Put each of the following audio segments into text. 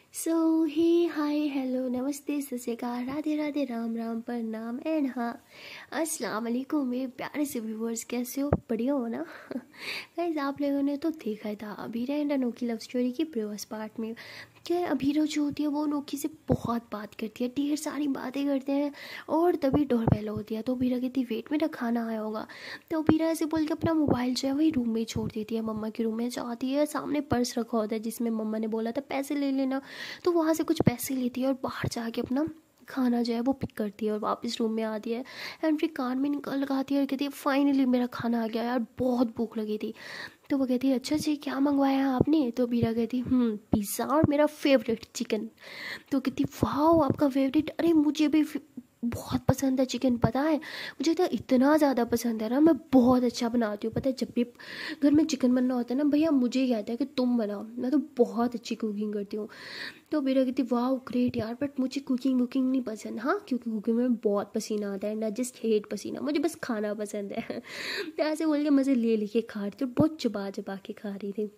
सो ही hi hello नमस्ते सत श्री अकाल राधे राधे राम राम प्रणाम एंड हाँ अस्सलाम वालेकुम मेरे प्यारे से व्यूवर्स। कैसे हो? बढ़िया हो ना? गाइस आप लोगों ने तो देखा ही था Abhira and Anokhi love story की प्रीवियस पार्ट में। क्या अभीरा जो होती है वो अनोखी से बहुत बात करती है, ढेर सारी बातें करते हैं और तभी डोरबेल होती है। तो अभीरा कहती वेट मेरा खाना आया होगा। तो अभीरा ऐसे बोल के अपना मोबाइल जो है वही रूम में छोड़ देती है, मम्मा के रूम में जाती है। सामने पर्स रखा होता है जिसमें मम्मा ने बोला था पैसे ले लेना। तो वहाँ से कुछ पैसे लेती है और बाहर जाके अपना खाना जो है वो पिक करती है और वापस रूम में आती है। एंड फिर कान में निकल लगाती है और कहती है फाइनली मेरा खाना आ गया यार, बहुत भूख लगी थी। तो वो कहती है अच्छा जी क्या मंगवाया है आपने? तो बीरा कहती पिज़्ज़ा और मेरा फेवरेट चिकन। तो कहती वाह आपका फेवरेट, अरे मुझे भी बहुत पसंद है चिकन, पता है मुझे तो इतना ज़्यादा पसंद है ना, मैं बहुत अच्छा बनाती हूँ। पता है जब भी घर में चिकन बनना होता है ना भैया मुझे ही कहता है कि तुम बनाओ, मैं तो बहुत अच्छी कुकिंग करती हूँ। तो मेरा कहती वाह ग्रेट यार, बट मुझे कुकिंग वुकिंग नहीं पसंद। हाँ क्योंकि कुकिंग में बहुत पसीना आता है ना, जस्ट हेट पसीना, मुझे बस खाना पसंद है। तो ऐसे बोल के मज़े ले लेके खा रही थी, बहुत चबा चबा के खा रही थी।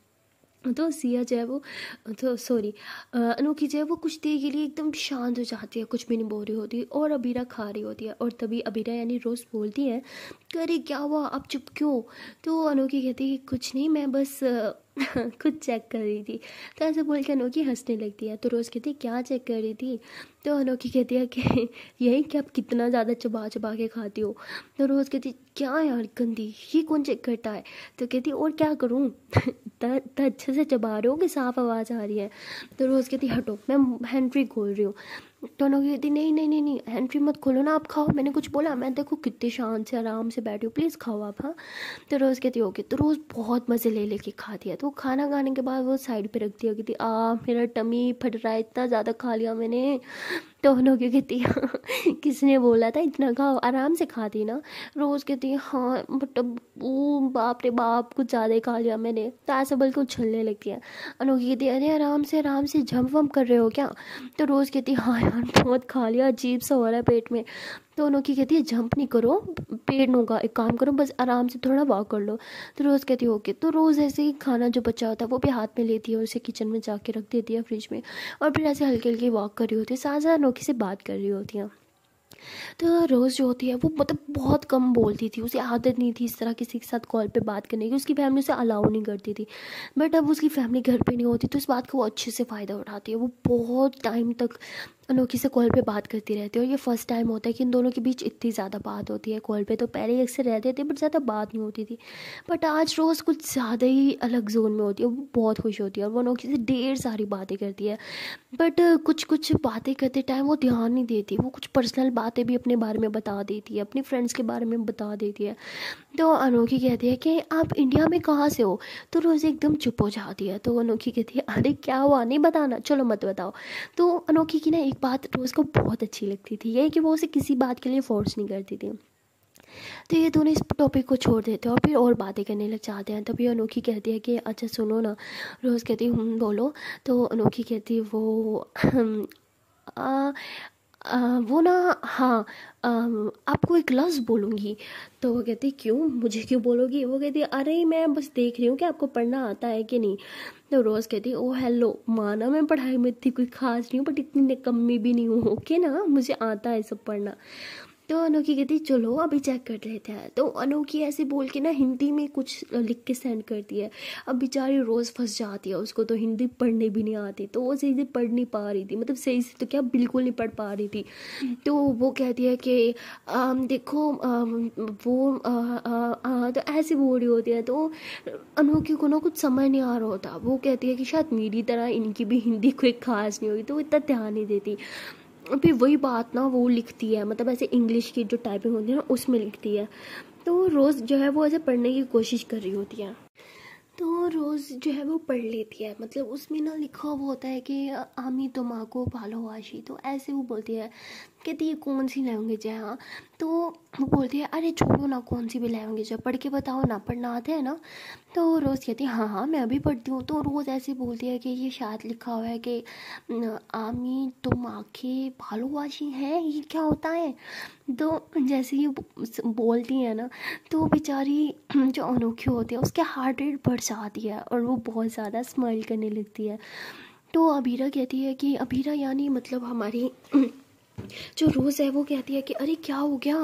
तो सिया जो है वो तो सॉरी अनोखी जो है वो कुछ देर के लिए एकदम शांत हो जाती है, कुछ भी नहीं बोल रही होती और अबीरा खा रही होती है। और तभी अबीरा यानी रोज़ बोलती है कि अरे क्या हुआ आप चुप क्यों? तो अनोखी कहती है कुछ नहीं मैं बस खुद चेक कर रही थी। तो ऐसे बोल के अनोखी हंसने लगती है। तो रोज़ कहती है क्या चेक कर रही थी? तो अनोखी कहती है कि यही कि आप कितना ज़्यादा चबा चबा के खाती हो। तो रोज़ कहती क्या यार गंदी, ये कौन चेक करता है? तो कहती और क्या करूँ? इतना अच्छे से चबा रहे हो कि साफ आवाज़ आ रही है। तो रोज़ कहती हटो मैं हैंड्री खोल रही हूँ। तो अनोखी कहती नहीं नहीं नहीं नहीं हैंड्री मत खोलो ना, आप खाओ, मैंने कुछ बोला? मैं देखो कितने शांत से आराम से बैठी हूँ, प्लीज़ खाओ आप। हाँ। तो रोज़ कहती ओके। तो रोज़ बहुत मज़े ले लेके खाती है। तो खाना खाने के बाद वो साइड पे रखती है, कहती मेरा टमी फट रहा है, इतना ज़्यादा खा लिया मैंने। तो अनोखी कहती किसने बोला था इतना खाओ, आराम से खाती ना। रोज़ कहती हाँ बट वो बाप रे बाप कुछ ज़्यादा ही खा लिया मैंने। तो ऐसा बोल के उछलने लगती है। अनोखी कहती अरे आराम से जंप वम्प कर रहे हो क्या? तो रोज़ कहती हाँ यार बहुत खा लिया, अजीब सा हो रहा है पेट में। तो अनोखी कहती है जंप नहीं करो, पेट नहीं होगा, एक काम करो बस आराम से थोड़ा वॉक कर लो। तो रोज़ कहती है ओके। तो रोज़ ऐसे ही खाना जो बचा होता है वो भी हाथ में लेती है और उसे किचन में जाके रख देती है फ्रिज में। और फिर ऐसे हल्की हल्की वॉक कर रही होती है, साथ साथ अनोखी से बात कर रही होती है। तो रोज़ जो होती है वो मतलब बहुत कम बोलती थी, उसे आदत नहीं थी इस तरह किसी के साथ कॉल पे बात करने की, उसकी फैमिली उसे अलाउ नहीं करती थी। बट अब उसकी फैमिली घर पे नहीं होती तो इस बात का वो अच्छे से फ़ायदा उठाती है। वो बहुत टाइम तक अनोखी से कॉल पे बात करती रहती है और ये फर्स्ट टाइम होता है कि इन दोनों के बीच इतनी ज़्यादा बात होती है कॉल पे। तो पहले ही अक्सर रहते थे बट ज़्यादा बात नहीं होती थी, बट आज रोज़ कुछ ज़्यादा ही अलग जोन में होती है। वो बहुत खुश होती है और वो अनोखी से ढेर सारी बातें करती है। बट कुछ कुछ बातें करते टाइम वो ध्यान नहीं देती, वो कुछ पर्सनल बातें भी अपने बारे में बता देती है, अपनी फ्रेंड्स के बारे में बता देती है। तो अनोखी कहती है कि आप इंडिया में कहाँ से हो? तो रोज़ एकदम चुप हो जाती है। तो अनोखी कहती है अरे क्या हुआ, नहीं बताना, चलो मत बताओ। तो अनोखी की ना एक बात रोज़ को बहुत अच्छी लगती थी, ये कि वो उसे किसी बात के लिए फोर्स नहीं करती थी। तो ये दोनों इस टॉपिक को छोड़ देते हैं और फिर और बातें करने लग जाते हैं। तभी अनोखी कहती है कि अच्छा सुनो ना। रोज़ कहती बोलो। तो अनोखी कहती है वो आ, वो ना हाँ आपको एक लफ्ज़ बोलूँगी। तो वो कहती क्यों, मुझे क्यों बोलोगी? वो कहती अरे मैं बस देख रही हूँ कि आपको पढ़ना आता है कि नहीं। तो रोज़ कहती ओ हेलो माना मैं पढ़ाई में इतनी कोई खास नहीं हूँ बट इतनी निकम्मी भी नहीं हूँ, ओके ना, मुझे आता है सब पढ़ना। तो अनोखी कहती चलो अभी चेक कर लेते हैं। तो अनोखी ऐसे बोल के ना हिंदी में कुछ लिख के सेंड करती है। अब बेचारी रोज़ फंस जाती है, उसको तो हिंदी पढ़ने भी नहीं आती, तो वो सही से पढ़ नहीं पा रही थी, मतलब सही से तो क्या बिल्कुल नहीं पढ़ पा रही थी। तो वो कहती है कि देखो वो तो ऐसे बोल रही होती है। तो अनोखी को ना कुछ समझ नहीं आ रहा होता, वो कहती है कि शायद मेरी तरह इनकी भी हिंदी कोई खास नहीं होगी, तो वो इतना ध्यान नहीं देती। फिर वही बात ना वो लिखती है, मतलब ऐसे इंग्लिश की जो टाइपिंग होती है ना उसमें लिखती है। तो रोज़ जो है वो ऐसे पढ़ने की कोशिश कर रही होती है। तो रोज़ जो है वो पढ़ लेती है, मतलब उसमें ना लिखा हुआ होता है कि आमी तुम्हाको भालोवाशी। तो ऐसे वो बोलती है, कहती है कौन सी लैंग्वेज है? हाँ। तो वो बोलती है अरे छोड़ो ना, कौन सी भी लैंग्वेज है, पढ़ के बताओ ना, पढ़ना आता है ना? तो रोज़ कहती है हाँ हाँ मैं अभी पढ़ती हूँ। तो रोज़ ऐसे बोलती है कि ये शायद लिखा हुआ है कि आमी तुम आंखें भालोवाशी हैं, ये क्या होता है? तो जैसे ही बोलती है ना तो बेचारी जो अनोखी होती है उसके हार्ट रेट बढ़ जाती है और वो बहुत ज़्यादा स्माइल करने लगती है। तो अबीरा कहती है कि अबीरा यानी मतलब हमारी जो रोज़ है वो कहती है कि अरे क्या हो गया,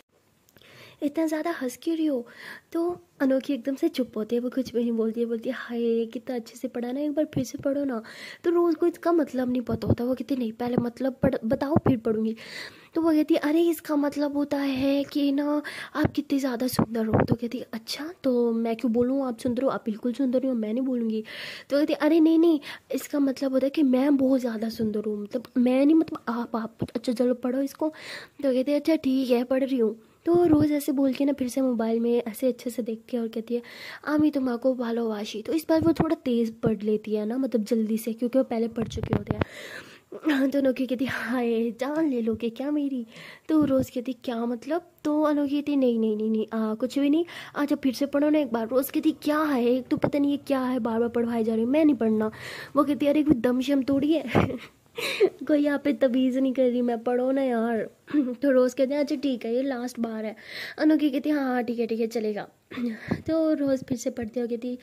इतना ज़्यादा हंस क्यों रही हो। तो अनोखी एकदम से चुप होती है, वो कुछ भी नहीं बोलती है, बोलती है हाय कितना अच्छे से पढ़ा ना, एक बार फिर से पढ़ो ना। तो रोज़ को इसका मतलब नहीं पता होता, वो कहती नहीं पहले मतलब पढ़ बताओ फिर पढ़ूंगी। तो वो कहती है अरे इसका मतलब होता है कि ना आप कितनी ज़्यादा सुंदर हो। तो कहती है अच्छा तो मैं क्यों बोलूँ आप सुंदर हो, आप बिल्कुल सुंदर हो, मैं नहीं बोलूँगी। तो कहती है अरे नहीं नहीं, इसका मतलब होता है कि मैं बहुत ज़्यादा सुंदर हूँ, मतलब मैं नहीं, मतलब आप अच्छा चलो पढ़ो इसको। तो कहती है अच्छा ठीक है पढ़ रही हूँ। तो रोज़ ऐसे बोल के ना फिर से मोबाइल में ऐसे अच्छे से देख के और कहती है आमी तुम्हाको भालोवाशी। तो इस बार वो थोड़ा तेज़ पढ़ लेती है ना, मतलब जल्दी से, क्योंकि वो पहले पढ़ चुके होते हैं। तो अनोखी कहती हाय जान ले लोगे क्या मेरी। तो रोज़ कहती क्या मतलब। तो अनोखी कहती नहीं नहीं नहीं नहीं कुछ भी नहीं, जब फिर से पढ़ो ना एक बार। रोज़ कहती क्या है, एक तो पता नहीं ये क्या है, बार बार पढ़वाई जा रही हूँ, मैं नहीं पढ़ना। वो कहती अरे कोई दम शम तोड़ी है कोई यहाँ पे तमीज़ नहीं कर रही मैं, पढ़ो ना यार। तो रोज़ कहते हैं अच्छा ठीक है ये लास्ट बार है। अनोखी कहती हाँ हाँ ठीक है चलेगा। तो रोज़ फिर से पढ़ती हो, कहती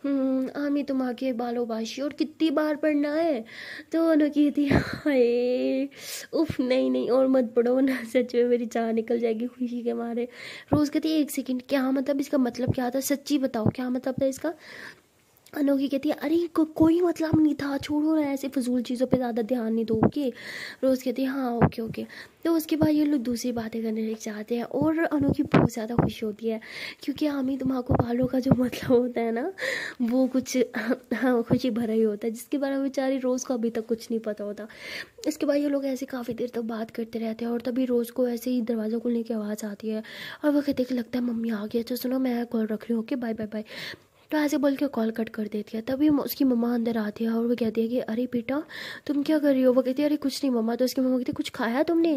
आमी तुम आके बालो बाशी, और कितनी बार पढ़ना है। तो अनोखी कहती हाय उफ नहीं नहीं और मत पढ़ो ना, सच में मेरी जान निकल जाएगी खुशी के मारे। रोज़ कहती एक सेकंड क्या मतलब, इसका मतलब क्या था, सच्ची बताओ क्या मतलब था इसका। अनोखी कहती है अरे कोई मतलब नहीं था, छोड़ो ना ऐसे फजूल चीज़ों पे ज़्यादा ध्यान नहीं दो ओके। रोज़ कहती है हाँ ओके ओके। तो उसके बाद ये लोग दूसरी बातें करने लग जाते हैं और अनोखी बहुत ज़्यादा खुश होती है, क्योंकि आमी तुम्हाको बालों का जो मतलब होता है ना वो कुछ हाँ खुशी भरा ही होता है, जिसके बारे में बेचारी रोज़ को अभी तक कुछ नहीं पता होता। इसके बाद ये लोग ऐसे काफ़ी देर तक बात करते रहते हैं और तभी रोज़ को ऐसे ही दरवाज़ा खुलने की आवाज़ आती है और वो कहते कि लगता है मम्मी आ गई, अच्छा सुनो मैं कॉल रख रही हूँ ओके बाय बाय बाय। तो ऐसे बोल के कॉल कट कर देती है। तभी उसकी मम्मा अंदर आती है और वो कहती है कि अरे बेटा तुम क्या कर रही हो। वो कहती है अरे कुछ नहीं मम्मा। तो उसकी मम्मा कहती है कुछ खाया तुमने।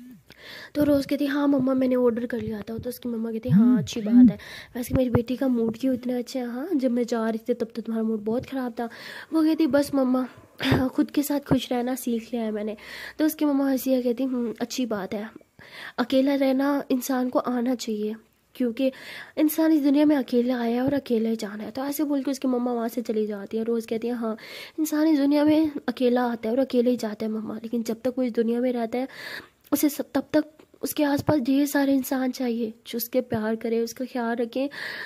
तो रोज़ कहती है हाँ मम्मा मैंने ऑर्डर कर लिया था। तो उसकी मम्मा कहती है हाँ अच्छी बात है, वैसे मेरी बेटी का मूड क्यों इतना अच्छा है, हाँ जब मैं जा रही थी तब तो तुम्हारा मूड बहुत ख़राब था। वो कहती बस मम्मा खुद के साथ खुश रहना सीख लिया है मैंने। तो उसकी मम्मा हंसी है, कहती अच्छी बात है, अकेला रहना इंसान को आना चाहिए, क्योंकि इंसान इस दुनिया में अकेला आया है और अकेला ही जाना है। तो ऐसे बोल के उसकी मम्मा वहाँ से चली जाती है। रोज़ कहती है हाँ इंसान इस दुनिया में अकेला आता है और अकेले ही जाता है मम्मा, लेकिन जब तक वो इस दुनिया में रहता है उसे तब तक उसके आसपास ढेर सारे इंसान चाहिए जो उसके प्यार करे, उसका ख्याल रखें,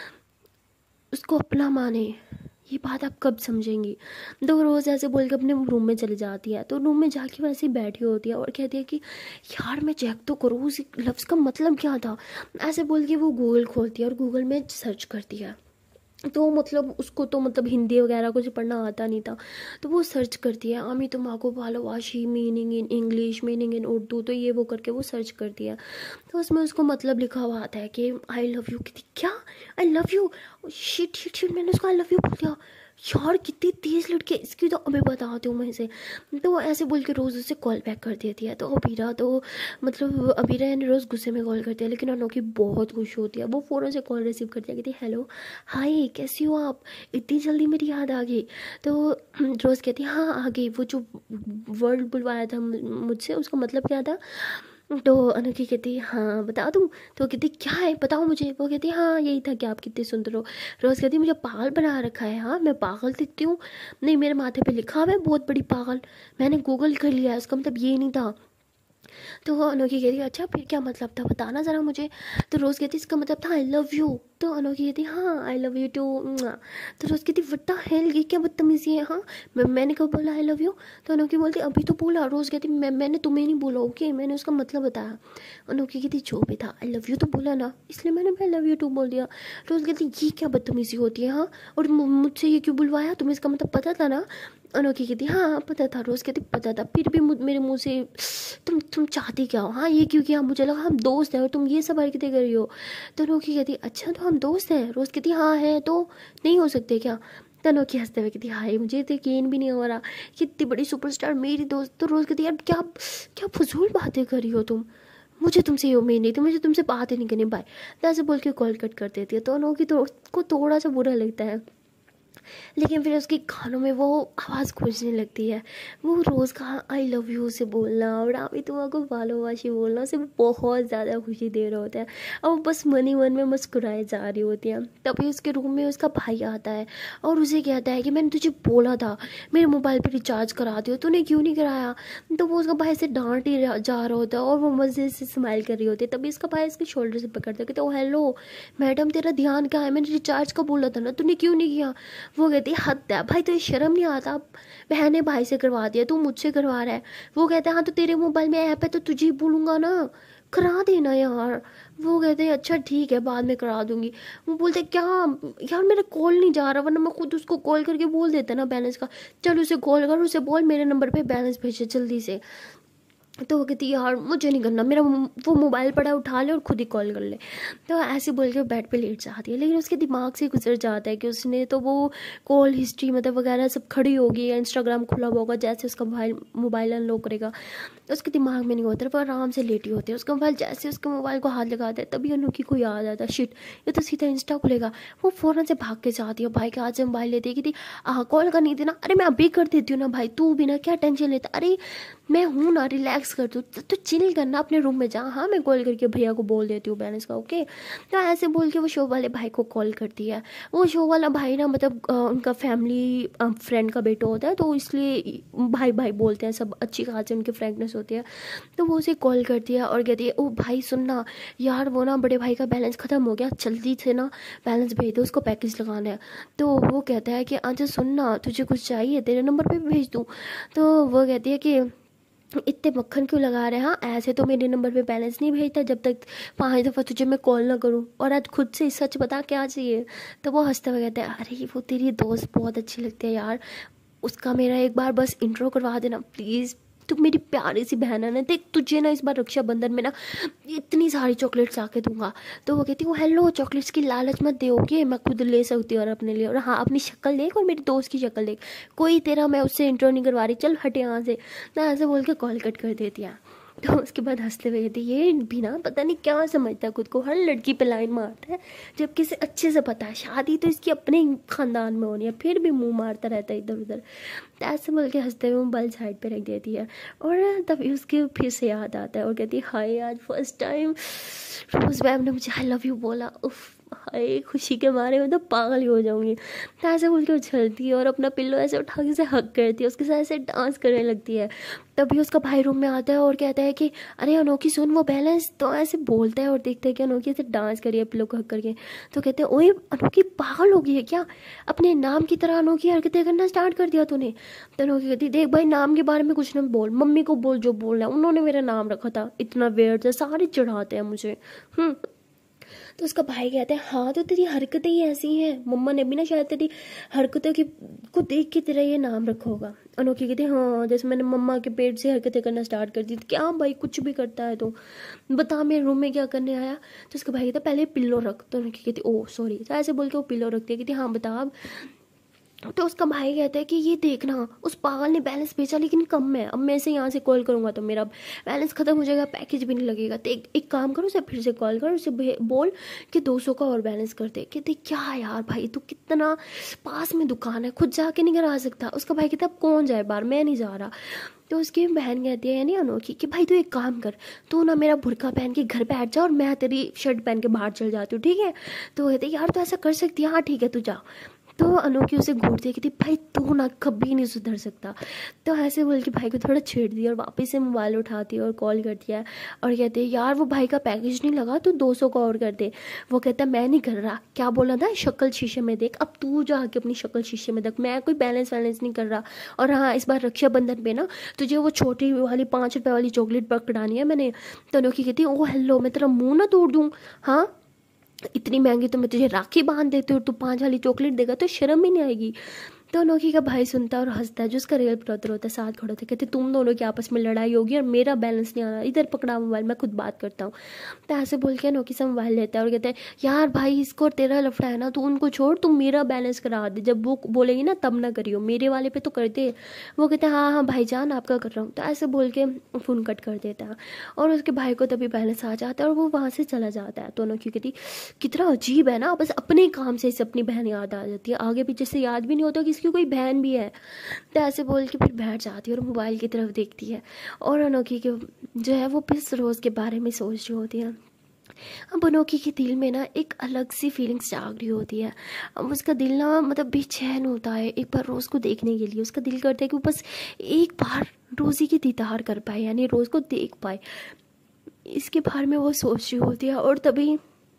उसको अपना माने। ये बात आप कब समझेंगी। तो रोज़ ऐसे बोल के अपने रूम में चली जाती है। तो रूम में जाके वैसे ही बैठी होती है और कहती है कि यार मैं चेक तो करूँ उस लफ्ज़ का मतलब क्या था। ऐसे बोल के वो गूगल खोलती है और गूगल में सर्च करती है। तो मतलब उसको तो मतलब हिंदी वगैरह कुछ पढ़ना आता नहीं था। तो वो सर्च करती है आमी तुम्हाको भालोवाशी meaning in English meaning in Urdu. तो ये वो करके वो सर्च करती है। तो उसमें उसको मतलब लिखा हुआ आता है कि आई लव यू। कहती क्या I love you, shit shit shit मैंने उसको आई लव यू बोल दिया यार, कितनी तेज़ लड़के, इसकी तो अभी बताती हूँ मैं इसे। तो वो ऐसे बोल के रोज़ उसे कॉल बैक कर देती है। तो अबीरा तो मतलब अबीरा यानी रोज़ गुस्से में कॉल करती है, लेकिन अनोखी बहुत खुश होती है। वो फ़ौरन से कॉल रिसीव करती है, कहती है हेलो हाय कैसी हो आप, इतनी जल्दी मेरी याद आ गई। तो रोज़ कहती है हाँ आ गई, वो जो वर्ड बुलवाया था मुझसे उसका मतलब क्या था। तो अनोखी कहती है हाँ बता दूँ। तो कहती क्या है बताओ मुझे। वो कहती है हाँ यही था कि आप कितने सुंदर हो। रोज़ कहती मुझे पागल बना रखा है, हाँ मैं पागल दिखती हूँ। नहीं मेरे माथे पे लिखा हुआ है बहुत बड़ी पागल, मैंने गूगल कर लिया है, उसका मतलब ये नहीं था। तो वो अनोखी कहती है अच्छा फिर क्या मतलब था बताना ज़रा मुझे। तो रोज़ कहती इसका मतलब था आई लव यू। तो अनोखी कहती हाँ आई लव यू टू। तो रोज़ कहती वट्टा हेल ये क्या बदतमीज़ी है, हाँ मैंने कब बोला आई लव यू। तो अनोखी बोलती अभी तो बोला। रोज़ कहती मैंने तुम्हें नहीं बोला ओके, मैंने उसका मतलब बताया। अनोखी कहती जो भी था आई लव यू तो बोला ना, इसलिए मैंने आई लव यू टू बोल दिया। रोज़ कहती ये क्या बदतमीज़ी होती है, हाँ और मुझसे ये क्यों बुलवाया, तुम्हें इसका मतलब पता था ना। अनोखी कहती हाँ पता था। रोज़ कहती पता था फिर भी मेरे मुंह से तुम चाहती क्या हो, हाँ ये क्यों किया, मुझे लगा हम दोस्त हैं और तुम ये सब हरकतें कर रही हो। तो अनोखी कहती अच्छा तो हम दोस्त हैं। रोज़ कहती हाँ है तो नहीं हो सकते क्या। तो अनोखी हंसते हुए कहती हाय मुझे तो यकीन भी नहीं हो रहा कि इतनी बड़ी सुपरस्टार मेरी दोस्त। तो रोज़ कहती यार क्या क्या फजूल बातें कर रही हो तुम, मुझे तुमसे ये उम्मीद नहीं थी, मुझे तुमसे बात ही नहीं करनी बाय। तो ऐसे बोल के कॉल कट कर देती है। तो अनोखी तो उसको थोड़ा सा बुरा लगता है। लेकिन फिर उसके कानों में वो आवाज़ गूंजने लगती है। वो रोज़ का आई लव यू से बोलना और आमी तुम्हारा भालोबाशी बोलना उसे बहुत ज़्यादा खुशी दे रहा होता है और वो बस मन ही मन में मुस्कुराए जा रही होती हैं। तभी उसके रूम में उसका भाई आता है और उसे कहता है कि मैंने तुझे बोला था मेरे मोबाइल पर रिचार्ज करा दियो, तूने क्यों नहीं कराया। तो वो उसका भाई से डांट ही जा रहा होता है और वो मज़े से स्माइल कर रही होती है। तभी उसका भाई उसके शोल्डर से पकड़ता है, कहते ओ हेलो मैडम तेरा ध्यान क्या है, मैंने रिचार्ज का बोला था ना, तूने क्यों नहीं किया। वो कहती है हद है भाई, तुझे शर्म नहीं आता, बहन ने भाई से करवा दिया, तू मुझसे करवा रहा है। वो कहता है हाँ तो तेरे मोबाइल में ऐप है तो तुझे ही बोलूँगा ना, करा देना यार। वो कहते हैं अच्छा ठीक है बाद में करा दूंगी। वो बोलते क्या यार मेरा कॉल नहीं जा रहा, वरना मैं खुद उसको कॉल करके बोल देता ना बैलेंस का। चल उसे कॉल कर, उसे बोल मेरे नंबर पे बैलेंस भेजे जल्दी से। तो वो कहती यार मुझे नहीं करना, मेरा वो मोबाइल पड़ा उठा ले और खुद ही कॉल कर ले। तो ऐसे बोल के बेड पे लेट जाती है, लेकिन उसके दिमाग से गुजर जाता है कि उसने तो वो कॉल हिस्ट्री मतलब वगैरह सब खड़ी होगी या इंस्टाग्राम खुला हुआ होगा, जैसे उसका मोबाइल अनलॉक करेगा उसके दिमाग में नहीं होता। वो आराम से लेटी होती है, उसका मोबाइल जैसे उसके मोबाइल को हाथ लगाता है तभी अनोखी को याद आता है शिट ये तो सीधा इंस्टा खुलेगा। वो फ़ौरन से भाग के जाती है, भाई के हाथ से मोबाइल लेती है कि कॉल करनी थी ना, अरे मैं अभी कर देती हूँ ना भाई, तू भी ना क्या टेंशन लेता, अरे मैं हूँ ना रिलैक्स कर तू, तो चिल करना अपने रूम में जा, हाँ मैं कॉल करके भैया को बोल देती हूँ बैलेंस का ओके। तो ऐसे बोल के वो शो वाले भाई को कॉल करती है। वो शो वाला भाई ना मतलब उनका फैमिली फ्रेंड का बेटा होता है तो इसलिए भाई भाई बोलते हैं सब, अच्छी खासी उनकी फ्रेंकनेस होती है। तो वो उसे कॉल करती है और कहती है ओ भाई सुनना यार, वो ना बड़े भाई का बैलेंस ख़त्म हो गया, जल्दी से ना बैलेंस भेज दो, उसको पैकेज लगाना है। तो वो कहता है कि अच्छा सुनना तुझे कुछ चाहिए तेरे नंबर पे भेज दूँ। तो वो कहती है कि इतने मक्खन क्यों लगा रहे हैं, हाँ ऐसे तो मेरे नंबर पे बैलेंस नहीं भेजता जब तक 5 दफ़ा तुझे मैं कॉल ना करूँ, और आज खुद से सच बता क्या चाहिए। तो वो हंसता हुआ कहता है अरे वो तेरी दोस्त बहुत अच्छी लगती है यार, उसका मेरा एक बार बस इंट्रो करवा देना प्लीज़, तू मेरी प्यारी सी बहन है ना, देख तुझे ना इस बार रक्षाबंधन में ना इतनी सारी चॉकलेट्स आके दूंगा। तो वो कहती है हेलो चॉकलेट्स की लालच मत दे ओके, मैं खुद ले सकती हूँ और अपने लिए, और हाँ अपनी शक्ल देख और मेरी दोस्त की शक्ल देख, कोई तेरा मैं उससे इंट्रो नहीं करवा रही, चल हटे यहाँ से। ना ऐसे बोल के कॉल कट कर देती है। तो उसके बाद हंसते हुए कहती ये भी ना पता नहीं क्या समझता है खुद को, हर लड़की पे लाइन मारता है जबकि इसे अच्छे से पता है शादी तो इसकी अपने ही खानदान में होनी है, फिर भी मुंह मारता रहता है इधर उधर। तो ऐसे बोल के हंसते हुए मोबाइल साइड पे रख देती है। और तभी उसके फिर से याद आता है और कहती है हाय आज फर्स्ट टाइम रोज़ मैम ने मुझे आई लव यू बोला, उफ हाय खुशी के मारे मैं तो पागल ही हो जाऊंगी। तो ऐसे बोल के उछलती है और अपना पिल्लो ऐसे उठा के से हक करती है, उसके साथ ऐसे डांस करने लगती है। तभी उसका भाई रूम में आता है और कहता है कि अरे अनोखी सुन वो बैलेंस, तो ऐसे बोलता है और देखता है कि अनोखी ऐसे डांस करी है पिल्लो को हक करके। तो कहते हैं ओए अनोखी पागल हो गई है क्या, अपने नाम की तरह अनोखी हरकतें करना स्टार्ट कर दिया तूने। तो अनोखी कहती देख भाई नाम के बारे में कुछ ना बोल, मम्मी को बोल जो बोलना है, उन्होंने मेरा नाम रखा था, इतना वेयर था, सारे चढ़ाते हैं मुझे। तो उसका भाई कहता है हाँ तो तेरी हरकतें ही ऐसी हैं, मम्मा ने भी ना शायद तेरी हरकतों की को देख के तेरा ये नाम रखा होगा। अनोखी कहती है हाँ जैसे मैंने मम्मा के पेट से हरकतें करना स्टार्ट कर दी। क्या भाई कुछ भी करता है तो बता मेरे रूम में क्या करने आया। तो उसका भाई कहता है पहले पिल्लो रख। तो अनोखी कहती ओह सॉरी, तो ऐसे बोल के वो पिल्लो रखती है, कहती हाँ बता अब। तो उसका भाई कहता है कि ये देखना उस पागल ने बैलेंस भेजा लेकिन कम है, अब मैं इसे यहाँ से कॉल करूँगा तो मेरा बैलेंस ख़त्म हो जाएगा, पैकेज भी नहीं लगेगा। तो एक काम करो उसे फिर से कॉल कर, उसे बोल कि 200 का और बैलेंस कर दे। कहते क्या यार भाई तू कितना पास में दुकान है, खुद जाके नहीं करा सकता। उसका भाई कहता अब कौन जाए बाहर, मैं नहीं जा रहा। तो उसकी बहन कहती है यानी अनोखी कि भाई तू एक काम कर, तू ना मेरा बुर्का पहन के घर बैठ जा और मैं तेरी शर्ट पहन के बाहर चल जाती हूँ ठीक है। तो कहते यार तो ऐसा कर सकती है, हाँ ठीक है तू जा। तो अनोखी उसे घूरती है कि भाई तू ना कभी नहीं सुधर सकता। तो ऐसे बोल के भाई को थोड़ा छेड़ दिया और वापस से मोबाइल उठाती है और कॉल करती है और कहते हैं यार वो भाई का पैकेज नहीं लगा तो 200 का और कर दे। वो कहता है मैं नहीं कर रहा, क्या बोला था शक्ल शीशे में देख, अब तू जाके अपनी शक्ल शीशे में देख, मैं कोई बैलेंस वैलेंस नहीं कर रहा। और हाँ इस बार रक्षाबंधन पे ना तुझे वो छोटी वाली 5 रुपये वाली चॉकलेट पकड़ानी है मैंने। तो अनोखी कहती है ओ हेलो मैं तेरा मुँह ना तोड़ दूँ, हाँ इतनी महंगी तो मैं तुझे राखी बांध देती हूँ और तू 5 वाली चॉकलेट देगा तो शर्म ही नहीं आएगी। तो अनोखी का भाई सुनता है और हंसता है, जो उसका रियल ब्रदर होता है, साथ खड़ा होता है, कहते तुम दोनों की आपस में लड़ाई होगी और मेरा बैलेंस नहीं आ रहा, इधर पकड़ा मोबाइल, मैं खुद बात करता हूँ। तो ऐसे बोल के अनोखी से मोबाइल लेता है और कहते हैं यार भाई इसको और तेरा लफड़ा है ना, तो उनको छोड़, तुम मेरा बैलेंस करा दे, जब वो बोलेगी ना तब ना करियो, मेरे वाले पे तो कर दे। वो कहते हैं हाँ हाँ भाईजान आपका कर रहा हूँ। तो ऐसे बोल के फ़ोन कट कर देता है और उसके भाई को तभी बैलेंस आ जाता है और वो वहाँ से चला जाता है। तो अनोखी कहती कितना अजीब है ना, बस अपने काम से इसे अपनी बहन याद आ जाती है, आगे पीछे से याद भी नहीं होता कि इसकी कोई बहन भी है। तो ऐसे बोल के फिर बैठ जाती है और मोबाइल की तरफ देखती है और अनोखी के जो है वो फिर रोज़ के बारे में सोच रही होती है। अब अनोखी के दिल में ना एक अलग सी फीलिंग्स जाग रही होती है। अब उसका दिल ना मतलब बेचैन होता है एक बार रोज़ को देखने के लिए, उसका दिल करता है कि वो बस एक बार रोज़ी की दीदार कर पाए, यानी रोज़ को देख पाए। इसके बारे में वो सोच रही होती है और तभी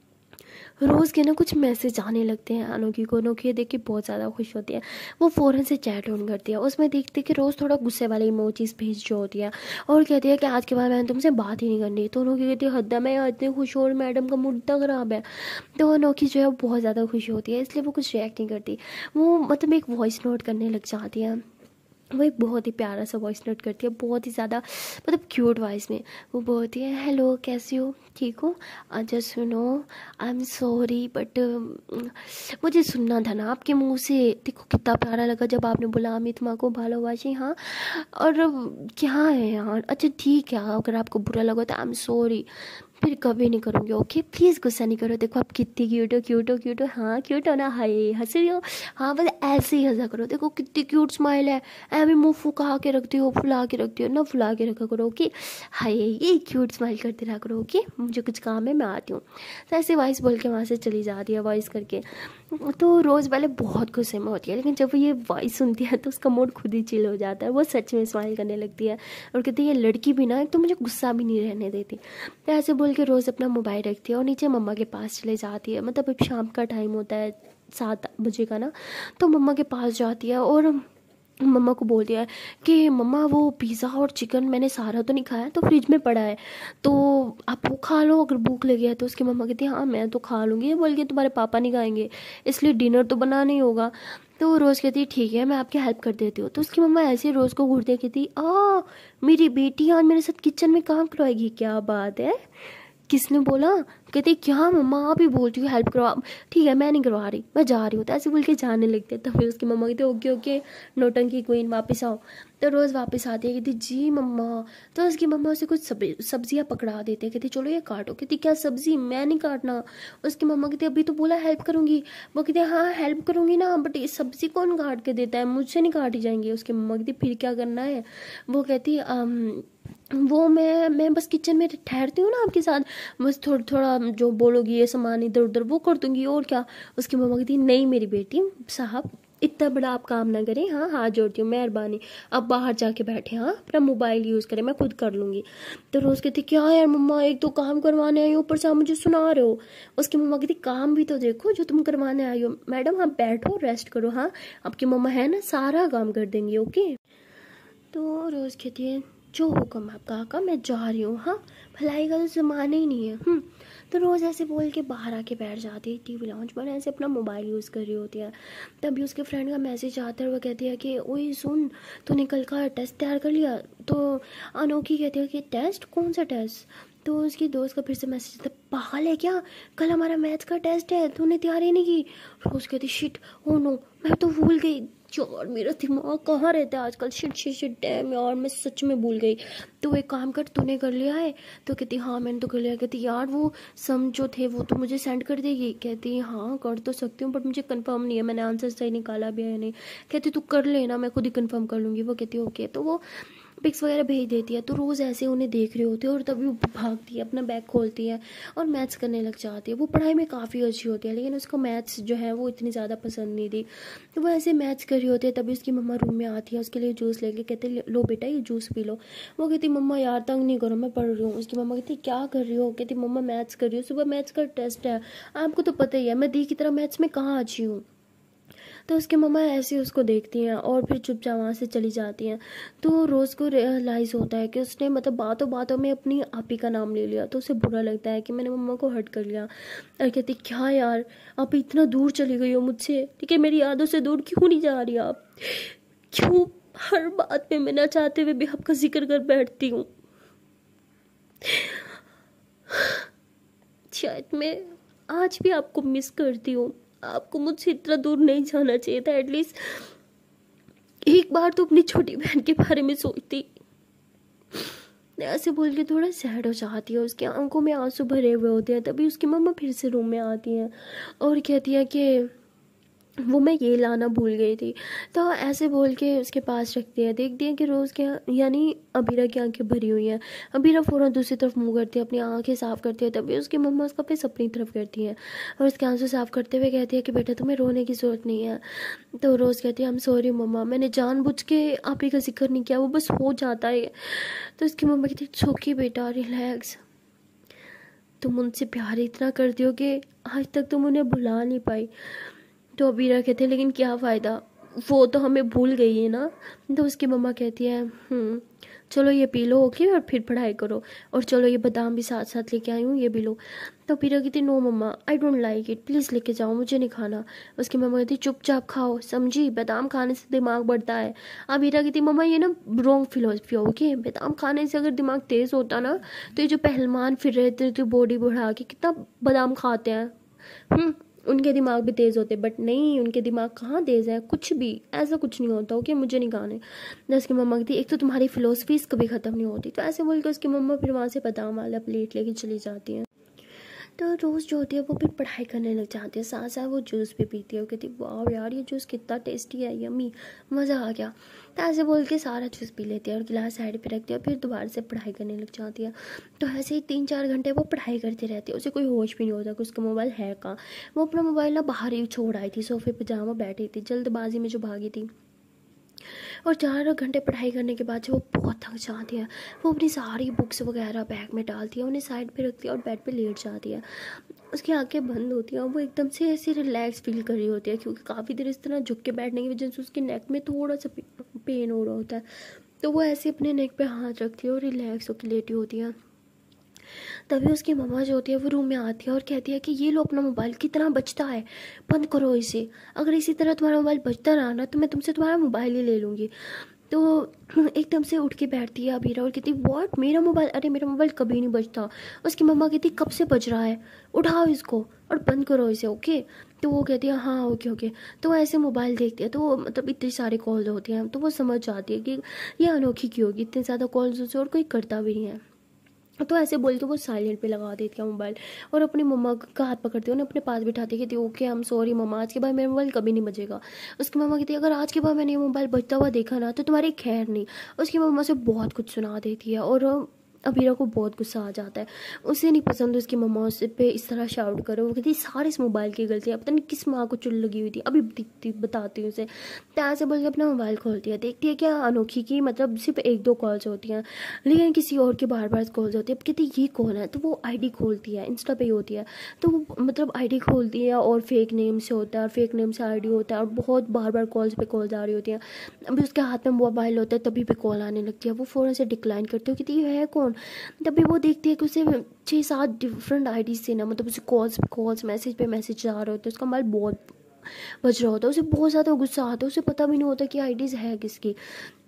रोज़ के ना कुछ मैसेज आने लगते हैं अनोखी को। अनोखी देख के बहुत ज़्यादा खुश होती है, वो फ़ौरन से चैट ऑन करती है। उसमें देखते कि रोज़ थोड़ा गुस्से वाले इमोजीज भेज जो होती है और कहती है कि आज के बाद मैंने तुमसे बात ही नहीं करनी। तो अनोखी कहती है हद्दा मैं इतनी खुश हूँ और मैडम का मूड इतना ख़राब है। तो अनोखी जो है बहुत ज़्यादा खुशी होती है, इसलिए वो कुछ रिएक्ट नहीं करती। वो मतलब एक वॉइस नोट करने लग जाती है। वो एक बहुत ही प्यारा सा वॉइस नोट करती है, बहुत ही ज़्यादा मतलब क्यूट वॉइस में। वो बोलती है हेलो कैसी हो, ठीक हो, just you know I am sorry but मुझे सुनना था ना आपके मुंह से, देखो कितना प्यारा लगा जब आपने बोला अमित माँ को भालोबाशी। हाँ और क्या है यार, अच्छा ठीक है, अगर आपको बुरा लगा तो आई एम सॉरी, फिर कभी नहीं करूँगी, ओके प्लीज़ गुस्सा नहीं करो। देखो आप कितनी क्यूट हो क्यूट हो क्यूट हो, हाँ क्यूट हो ना, हाय हंस रही हो, हाँ बस ऐसे ही हंसा करो, देखो कितनी क्यूट स्माइल है, ऐ भी मुँह फुका के रखती हो, फुला के रखती हो ना, फुला के रखा करो ओके, हाय ये क्यूट स्माइल करते रहा करो ओके, मुझे कुछ काम है मैं आती हूँ। तो ऐसे वॉइस बोल के वहाँ से चली जाती है वॉइस करके। तो रोज़ पहले बहुत गुस्से में होती है, लेकिन जब वो ये वॉइस सुनती है तो उसका मूड खुद ही चिल हो जाता है, वो सच में स्माइल करने लगती है और कहती है ये लड़की भी ना एक तो मुझे गुस्सा भी नहीं रहने देती। तो ऐसे बोल के रोज़ अपना मोबाइल रखती है और नीचे मम्मा के पास चले जाती है। मतलब अब शाम का टाइम होता है 7 बजे का ना, तो मम्मा के पास जाती है और मम्मा को बोलती है कि मम्मा वो पिज़्ज़ा और चिकन मैंने सारा तो नहीं खाया, तो फ्रिज में पड़ा है, तो आप वो खा लो अगर भूख लगी है तो। उसकी मम्मा कहती है हाँ मैं तो खा लूँगी, ये बोल के तुम्हारे पापा नहीं खाएंगे इसलिए डिनर तो बनाना ही होगा। तो रोज़ कहती है ठीक है मैं आपकी हेल्प कर देती हूँ। तो उसकी मम्मा ऐसे रोज़ को घूरते कहती मेरी बेटी आज मेरे साथ किचन में काम करवाएगी, क्या बात है, किसने बोला, कहती क्या मम्मा आप ही बोलती हो हेल्प करवा, ठीक है मैं नहीं करवा रही मैं जा रही हूँ। तो ऐसे बोल के जाने लगते, तब फिर उसकी मम्मा कहती ओके ओके नौटंकी क्वीन वापस आओ। तो रोज़ वापस आती है, कहती जी मम्मा। तो उसकी मम्मा उसे कुछ सब्जियाँ पकड़ा देते, कहती चलो ये काटो, कहती क्या सब्जी, मैं नहीं काटना। उसकी मम्मा कहती अभी तो बोला हेल्प करूँगी, वो कहती हाँ हेल्प करूँगी ना, बट ये सब्जी कौन काट के देता है, मुझसे नहीं काटी जाएंगी। उसकी मम्मा कहती फिर क्या करना है, वो कहती वो मैं बस किचन में ठहरती हूँ ना आपके साथ, बस थोड़ा थोड़ा जो बोलोगी ये सामान इधर उधर वो कर दूंगी और क्या। उसकी मम्मा कहती नहीं मेरी बेटी साहब इतना बड़ा आप काम ना करें, हाँ हाथ जोड़ती हूँ मेहरबानी, आप बाहर जाके बैठे, हाँ अपना मोबाइल यूज़ करें मैं खुद कर लूँगी। तो रोज़ कहती क्या यार मम्मा एक तो काम करवाने आई हो ऊपर से आप मुझे सुना रहे हो। उसकी मम्मा कहती काम भी तो देखो जो तुम करवाने आई हो, मैडम आप बैठो रेस्ट करो, हाँ आपकी मम्मा है ना सारा काम कर देंगी ओके। तो रोज़ कहती है जो हुक्म आपका आका मैं जा रही हूँ, हाँ भलाई का तो ज़माना ही नहीं है। तो रोज़ ऐसे बोल के बाहर आके बैठ जाती है टीवी लाउंज पर, ऐसे अपना मोबाइल यूज़ कर रही होती है। तभी उसके फ्रेंड का मैसेज आता है, वो कहती है कि ओए सुन तूने कल का टेस्ट तैयार कर लिया। तो अनोखी कहती है कि टेस्ट, कौन सा टेस्ट। तो उसकी दोस्त का फिर से मैसेज आता है पागल है क्या, कल हमारा मैथ्स का टेस्ट है तूने तैयारी नहीं की। रोज़ कहती शिट ओ नो मैं तो भूल गई यार, मेरा दिमाग कहाँ रहता है आजकल, शिट शिट शिट डैम यार मैं सच में भूल गई। तो एक काम कर तूने कर लिया है। तो कहती हाँ मैंने तो कर लिया। कहती यार वो सम जो थे वो तो मुझे सेंड कर देगी। कहती हाँ कर तो सकती हूँ बट मुझे कंफर्म नहीं है मैंने आंसर सही निकाला भी है या नहीं। कहती तू कर लेना मैं खुद ही कंफर्म कर लूँगी। वो कहती ओके। तो वो पिक्स वगैरह भेज देती है। तो रोज़ ऐसे उन्हें देख रहे होते हैं और तभी वो भागती है अपना बैग खोलती है और मैथ्स करने लग जाती है। वो पढ़ाई में काफ़ी अच्छी होती है लेकिन उसको मैथ्स जो है वो इतनी ज़्यादा पसंद नहीं थी। तो वो ऐसे मैथ्स कर रही होती है तभी उसकी मम्मा रूम में आती है, उसके लिए जूस लेके कहते लो बेटा ये जूस पी लो। वो कहती मम्मा यार तंग नहीं करो मैं पढ़ रही हूँ। उसकी मम्मा कहती क्या कर रही हो। कहती मम्मा मैथ्स कर रही हूँ, सुबह मैथ्स का टेस्ट है, आपको तो पता ही है मैं दी की तरह मैथ्स में कहाँ अच्छी हूँ। तो उसकी मम्मा ऐसे उसको देखती हैं और फिर चुपचाप वहाँ से चली जाती हैं। तो रोज़ को रियलाइज़ होता है कि उसने मतलब बातों बातों में अपनी आपी का नाम ले लिया, तो उसे बुरा लगता है कि मैंने मम्मा को हर्ट कर लिया। और कहती क्या यार, आप इतना दूर चली गई हो मुझसे, ठीक है, मेरी यादों से दूर क्यों नहीं जा रही आप, क्यों हर बात में मैं ना चाहते हुए भी आपका जिक्र कर बैठती हूँ। शायद मैं आज भी आपको मिस करती हूँ, आपको मुझसे इतना दूर नहीं जाना चाहिए था, एटलीस्ट एक बार तो अपनी छोटी बहन के बारे में सोचती। ऐसे बोल के थोड़ा सैड हो जाती है, उसकी आंखों में आंसू भरे हुए होते हैं। तभी उसकी मम्मा फिर से रूम में आती हैं और कहती है कि वो मैं ये लाना भूल गई थी। तो ऐसे बोल के उसके पास रखती है, देखती है कि रोज़ के यानी अबीरा की आंखें भरी हुई हैं। अबीरा फ़ौरन दूसरी तरफ मुंह करती है, अपनी आंखें साफ़ करती है। तभी उसकी मम्मा उसका फेस अपनी तरफ करती है और उसके आंसू साफ़ करते हुए कहती है कि बेटा तुम्हें रोने की ज़रूरत नहीं है। तो रोज़ कहती है आई एम सॉरी मम्मा, मैंने जानबूझ के आप ही का जिक्र नहीं किया, वो बस हो जाता है। तो उसकी मम्मा कहती है इट्स ओके बेटा, रिलैक्स, तुम उनसे प्यार इतना करती हो कि आज तक तुम उन्हें भुला नहीं पाई। तो अबीरा कहते हैं लेकिन क्या फ़ायदा, वो तो हमें भूल गई है ना। तो उसकी मम्मा कहती है चलो ये पी लो ओके, और फिर पढ़ाई करो, और चलो ये बादाम भी साथ साथ लेके आई हूँ, ये भी लो। तो अबीरा कहती no mamma I don't like it, please लेके जाओ, मुझे नहीं खाना। उसकी मम्मा कहती चुपचाप खाओ, समझी, बादाम खाने से दिमाग बढ़ता है। अबीरा कहती मम्मा ये ना रॉन्ग फिलोसफी हो, ओके, बादाम खाने से अगर दिमाग तेज़ होता ना तो ये जो पहलवान फिर रहे थे जो बॉडी बढ़ा के कितना बादाम खाते हैं, उनके दिमाग भी तेज़ होते, बट नहीं, उनके दिमाग कहाँ तेज़ है, कुछ भी ऐसा कुछ नहीं होता। ओके, मुझे नहीं खाने। तो उसकी मम्मा कहती एक तो तुम्हारी फिलोसफीज कभी ख़त्म नहीं होती। तो ऐसे बोल के उसकी मम्मा फिर वहाँ से बादाम वाला प्लेट लेके चली जाती हैं। तो रोज़ जो होती है वो फिर पढ़ाई करने लग जाती है, साथ साथ वो जूस भी पीती है। वो कहती वाह यार ये जूस कितना टेस्टी है, यम्मी, मज़ा आ गया। तो ऐसे बोल के सारा जूस पी लेती है और गिलास साइड पे रखती है, फिर दोबारा से पढ़ाई करने लग जाती है। तो ऐसे ही 3-4 घंटे वो पढ़ाई करती रहती है, उसे कोई होश भी नहीं होता कि उसका मोबाइल है कहाँ। वो अपना मोबाइल ना बाहर ही छोड़ आई थी, सोफे पे जहाँ वो बैठी थी, जल्दबाजी में जो भागी थी। और 4 घंटे पढ़ाई करने के बाद जब वो बहुत थक जाती है, वो अपनी सारी बुक्स वगैरह बैग में डालती है, उन्हें साइड पे रखती है और बेड पे लेट जाती है। उसकी आंखें बंद होती हैं और वो एकदम से ऐसे रिलैक्स फील कर रही होती है, क्योंकि काफ़ी देर इस तरह झुक के बैठने की वजह से उसके नेक में थोड़ा सा पेन हो रहा होता है। तो वो ऐसे अपने नेक पे हाथ रखती है और रिलैक्स होकर लेटी होती है। तभी उसकी मम्मा जो होती है वो रूम में आती है और कहती है कि ये लो अपना मोबाइल, कितना बचता है, बंद करो इसे, अगर इसी तरह तुम्हारा मोबाइल बचता रहा ना तो मैं तुमसे तुम्हारा मोबाइल ही ले लूँगी। तो एकदम से उठ के बैठती है अबीरा और कहती व्हाट, मेरा मोबाइल, अरे मेरा मोबाइल कभी नहीं बजता। उसकी मम्मा कहती कब से बज रहा है, उठाओ इसको और बंद करो इसे, ओके। तो वो कहती है हाँ ओके ओके। तो वो ऐसे मोबाइल देखती है, तो वो मतलब इतनी सारी कॉल होती हैं, तो वो समझ जाती है कि ये अनोखी क्यों होगी, इतने ज़्यादा कॉल्स उसे और कोई करता भी नहीं है। तो ऐसे बोल के वो साइलेंट पे लगा देती है मोबाइल और अपनी मम्मा का हाथ पकड़ती है, उन्हें अपने पास बिठाती है, कहती okay I am sorry mamma, आज के बाद मेरा मोबाइल कभी नहीं बजेगा। उसकी मम्मा कहती है अगर आज के बाद मैंने ये मोबाइल बजता हुआ देखा ना तो तुम्हारी खैर नहीं। उसकी मम्मा से बहुत कुछ सुना देती है और अबीरा को बहुत गुस्सा आ जाता है। उसे नहीं पसंद उसकी मम्मा उस पे इस तरह शाउट करे। वो कहती सारे इस मोबाइल की गलती है, पता नहीं किस माँ को चुल लगी हुई थी, अभी बताती हूँ उसे। तो ऐसे बोल के अपना मोबाइल खोलती है, देखती है क्या अनोखी की मतलब सिर्फ 1-2 कॉल्स होती हैं, लेकिन किसी और की बार बार कॉल्स होती है। अब कहती ये कौन है, तो वो आईडी खोलती है, इंस्टा पे होती है। तो वो मतलब आईडी खोलती है और फेक नेम से होता है और फेक नेम से आईडी होता है और बहुत बार बार कॉल्स पे कॉल्स आ रही होती हैं। अभी उसके हाथ में मोबाइल होता है तभी भी कॉल आने लगती है, वो फ़ौरन से डिक्लाइन करती है, कहती ये है कौन। तभी वो देखती है कि उसे 6-7 डिफरेंट आईडी से ना मतलब उसे कॉल्स मैसेज पे मैसेज आ रहे होते हैं, उसका मोबाइल बहुत बज रहा होता है, उसे बहुत ज़्यादा गुस्सा आता है, उसे पता भी नहीं होता कि आईडीज़ है किसकी।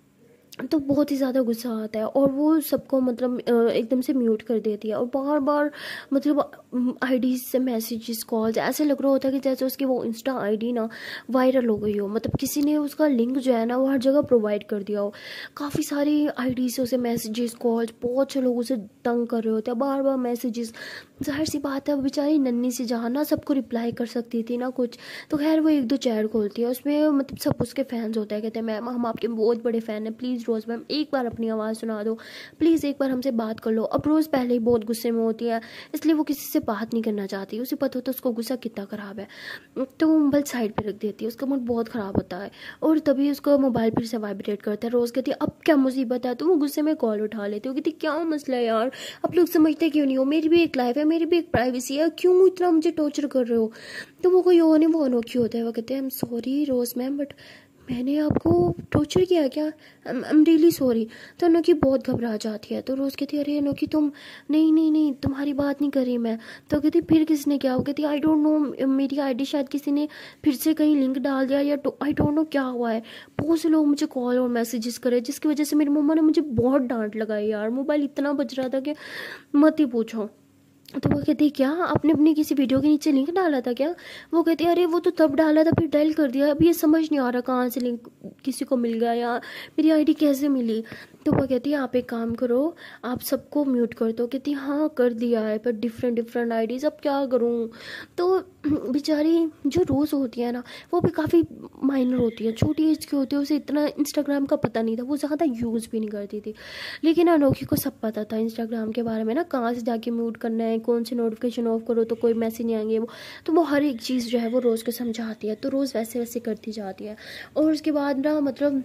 तो बहुत ही ज़्यादा गुस्सा आता है और वो सबको मतलब एकदम से म्यूट कर देती है और बार बार मतलब आईडी से मैसेजेस कॉल्स ऐसे लग रहा होता है कि जैसे उसकी वो इंस्टा आईडी ना वायरल हो गई हो, मतलब किसी ने उसका लिंक जो है ना वो हर जगह प्रोवाइड कर दिया हो। काफ़ी सारी आईडी से उसे मैसेजेस कॉल्स, बहुत से लोग उसे तंग कर रहे होते हैं, बार बार मैसेजेस। जाहिर सी बात है बेचारी नन्ही सी जहाँ ना सबको रिप्लाई कर सकती थी ना कुछ। तो खैर वो 1-2 चैट खोलती है, उसमें मतलब सब उसके फैंस होते हैं, कहते हैं मैम हम आपके बहुत बड़े फ़ैन हैं, प्लीज़ रोज़ मैम एक बार अपनी आवाज़ सुना दो, प्लीज़ एक बार हमसे बात कर लो। अब रोज़ पहले ही बहुत गुस्से में होती है, इसलिए वो किसी से बात नहीं करना चाहती। उसे पता होता है उसको गुस्सा कितना ख़राब है, तो वो मोबाइल साइड पर रख देती है। उसका मूड बहुत ख़राब होता है और तभी उसका मोबाइल फिर से वाइब्रेट करता है। रोज़ कहती है अब क्या मुसीबत है, तो वो गुस्से में कॉल उठा लेती है। कहती क्या मसला है यार, आप लोग समझते क्यों नहीं हो, मेरी भी एक लाइफ है, मेरी भी एक प्राइवेसी है, क्यों इतना मुझे टॉर्चर कर रहे हो। तो वो कोई और नहीं, वो अनोखी होता है। वो कहते हैं I am sorry Rose ma'am, but मैंने आपको टॉर्चर किया क्या, आई एम रियली सॉरी। तो अनोखी बहुत घबरा जाती है। तो रोज़ कहती है अरे अनोखी तुम, नहीं नहीं नहीं तुम्हारी बात नहीं करी मैं। तो कहती फिर किसने क्या, वो कहती आई डोंट नो, मेरी आईडी शायद किसी ने फिर से कहीं लिंक डाल दिया या आई डोंट नो क्या हुआ है। बहुत से लोग मुझे कॉल और मैसेजेस करे, जिसकी वजह से मेरी मम्मा ने मुझे बहुत डांट लगाई यार। मोबाइल इतना बज रहा था कि मत ही पूछो। तो वो कहती क्या आपने अपनी किसी वीडियो के नीचे लिंक डाला था क्या। वो कहती अरे वो तो तब डाला था, फिर डायल कर दिया, अभी ये समझ नहीं आ रहा कहाँ से लिंक किसी को मिल गया या मेरी आईडी कैसे मिली। तो वो कहती है आप एक काम करो, आप सबको म्यूट कर दो। कहती हाँ कर दिया है, पर डिफरेंट आईडीज़, अब क्या करूँ। तो बेचारी जो रोज़ होती है ना, वो भी काफ़ी माइनर होती है, छोटी एज की होती है, उसे इतना इंस्टाग्राम का पता नहीं था, वो ज़्यादा यूज़ भी नहीं करती थी। लेकिन अनोखी को सब पता था इंस्टाग्राम के बारे में ना, कहाँ से जाके म्यूट करना है, कौन से नोटिफिकेशन ऑफ करो तो कोई मैसेज नहीं आएंगे। वो हर एक चीज़ जो है वो रोज़ को समझाती है। तो रोज़ वैसे वैसे करती जाती है और उसके बाद ना मतलब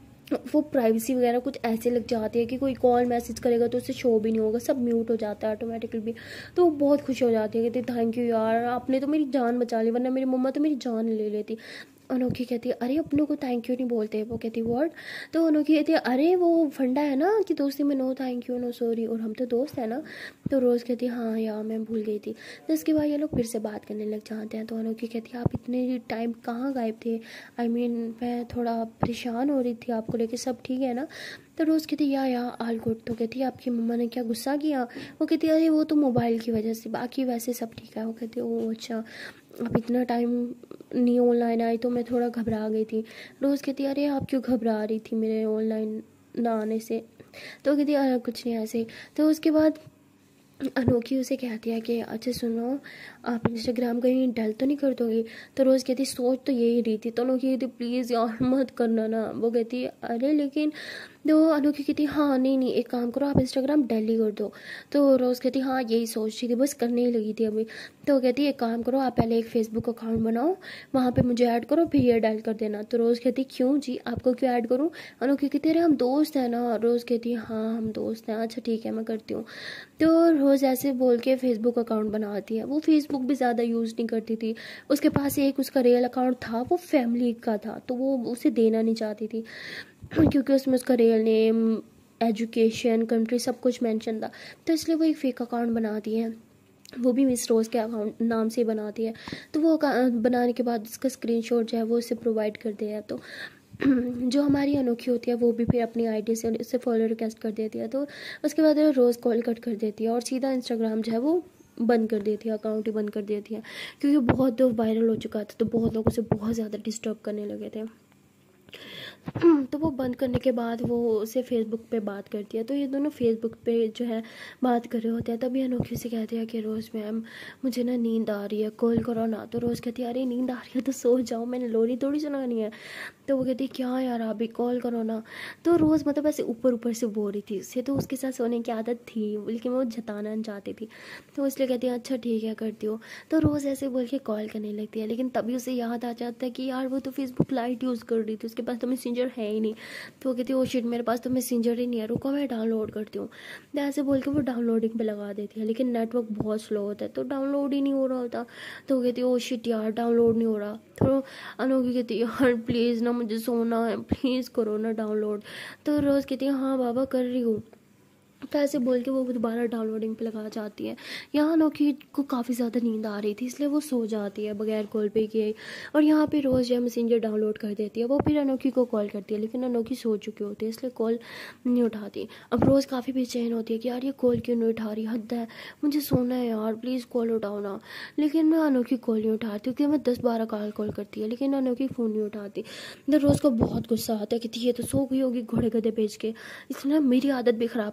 वो प्राइवेसी वगैरह कुछ ऐसे लग जाती है कि कोई कॉल मैसेज करेगा तो उसे शो भी नहीं होगा, सब म्यूट हो जाता है ऑटोमेटिकली भी। तो वो बहुत खुश हो जाती है, कहती थैंक यू यार, आपने तो मेरी जान बचा ली, वरना मेरी मम्मा तो मेरी जान ले लेती। अनोखी कहती है अरे अपनों को थैंक यू नहीं बोलते। वो कहती व्हाट। तो अनोखी कहती है अरे वो फंडा है ना कि दोस्ती में no thank you no sorry, और हम तो दोस्त हैं ना। तो रोज़ कहती है हाँ यार मैं भूल गई थी। तो इसके बाद ये लोग फिर से बात करने लग जाते हैं। तो अनोखी कहती है आप इतने टाइम कहाँ गायब थे, आई मीन मैं थोड़ा परेशान हो रही थी आपको लेके, सब ठीक है ना। तो रोज़ कहती या आल गुड। तो कहती है आपकी मम्मा ने क्या गुस्सा किया। वो कहती है अरे वो तो मोबाइल की वजह से, बाकी वैसे सब ठीक है। वो कहती है ओह अच्छा, अब इतना टाइम नहीं ऑनलाइन आई तो मैं थोड़ा घबरा गई थी। रोज़ कहती है अरे आप क्यों घबरा रही थी मेरे ऑनलाइन ना आने से। तो कहती है अरे कुछ नहीं ऐसे ही। तो उसके बाद अनोखी उसे कहती है कि अच्छा सुनो, आप इंस्टाग्राम कहीं डल तो नहीं कर दोगी। तो रोज़ कहती सोच तो यही रही थी। तो अनोखी कहती प्लीज़ यार मत करना ना। वो कहती है अरे लेकिन, तो अनोखी कहती हाँ नहीं एक काम करो आप इंस्टाग्राम डेली कर दो। तो रोज़ कहती हाँ यही सोच रही थी, बस करने ही लगी थी अभी। तो कहती एक काम करो आप पहले एक फ़ेसबुक अकाउंट बनाओ, वहाँ पे मुझे ऐड करो, फिर ये डायल कर देना। तो रोज़ कहती क्यों जी आपको क्यों ऐड करूँ। अनोखी कहती अरे हम दोस्त हैं ना। रोज़ कहती हाँ हम दोस्त हैं, अच्छा ठीक है मैं करती हूँ। तो रोज़ ऐसे बोल के फ़ेसबुक अकाउंट बनाती है। वो फेसबुक भी ज़्यादा यूज़ नहीं करती थी, उसके पास एक उसका रियल अकाउंट था, वो फैमिली का था, तो वो उसे देना नहीं चाहती थी क्योंकि उसमें उसका रियल नेम, एजुकेशन, कंट्री सब कुछ मेंशन था। तो इसलिए वो एक फ़ेक अकाउंट बनाती है, वो भी मिस रोज़ के अकाउंट नाम से ही बनाती है। तो वो बनाने के बाद उसका स्क्रीनशॉट जो है वो उसे प्रोवाइड कर दिया। तो जो हमारी अनोखी होती है वो भी फिर अपनी आईडी से उससे फॉलो रिक्वेस्ट कर देती है। तो उसके बाद रोज़ कॉल कट कर देती है और सीधा इंस्टाग्राम जो है वो बंद कर देती है, अकाउंट ही बंद कर देती है, क्योंकि बहुत वायरल हो चुका था। तो बहुत लोग उसे बहुत ज़्यादा डिस्टर्ब करने लगे थे। तो वो बंद करने के बाद वो उसे फेसबुक पे बात करती है। तो ये दोनों फेसबुक पे जो है बात कर रहे होते हैं। तभी अनोखी से कहती है कि रोज़ मैम मुझे ना नींद आ रही है, कॉल करो ना। तो रोज़ कहती है अरे नींद आ रही है तो सो जाओ, मैंने लोरी थोड़ी सुनानी है। तो वो कहती है क्या यार आप भी कॉल करो ना। तो रोज़ मतलब ऐसे ऊपर से बोल रही थी, उससे तो उसके साथ सोने की आदत थी लेकिन वो जताना नहीं चाहती थी, तो इसलिए कहती है अच्छा ठीक है करती हो। तो रोज़ ऐसे बोल के कॉल करने लगती है, लेकिन तभी उसे याद आ जाता है कि यार वो तो फेसबुक लाइट यूज़ कर रही थी, उसके पास तो मैसेंजर है ही नहीं। तो वो कहती है ओ शिट मेरे पास तो मैसेंजर ही नहीं है, रुको मैं डाउनलोड करती हूँ। तो ऐसे बोल के वो डाउनलोडिंग पे लगा देती है, लेकिन नेटवर्क बहुत स्लो होता है तो डाउनलोड ही नहीं हो रहा होता। तो वो कहती है ओ शिट यार डाउनलोड नहीं हो रहा। तो अनोखी कहती है यार प्लीज़ ना मुझे सोना है, प्लीज़ करो ना डाउनलोड। तो रोज़ कहती है हाँ बाबा कर रही हूँ। तो ऐसे बोल के वो दोबारा डाउनलोडिंग पे लगा जाती है। यहाँ अनोखी को काफ़ी ज़्यादा नींद आ रही थी इसलिए वो सो जाती है बगैर कॉल पे किए, और यहाँ पे रोज़ जो मैसेंजर डाउनलोड कर देती है। वो फिर अनोखी को कॉल करती है, लेकिन अनोखी सो चुकी होती है इसलिए कॉल नहीं उठाती। अब रोज़ काफ़ी बेचैन होती है कि यार ये कॉल क्यों नहीं उठा रही, हद है, मुझे सोना है यार प्लीज़ कॉल उठाओ ना। लेकिन मैं अनोखी कॉल नहीं उठाती क्योंकि मैं 10-12 कॉल करती है, लेकिन अनोखी फ़ोन नहीं उठाती। तो रोज़ को बहुत गुस्सा आता है कि ये तो सो गई होगी घोड़े गधे बेच के, इसने मेरी आदत भी ख़राब कर दी है,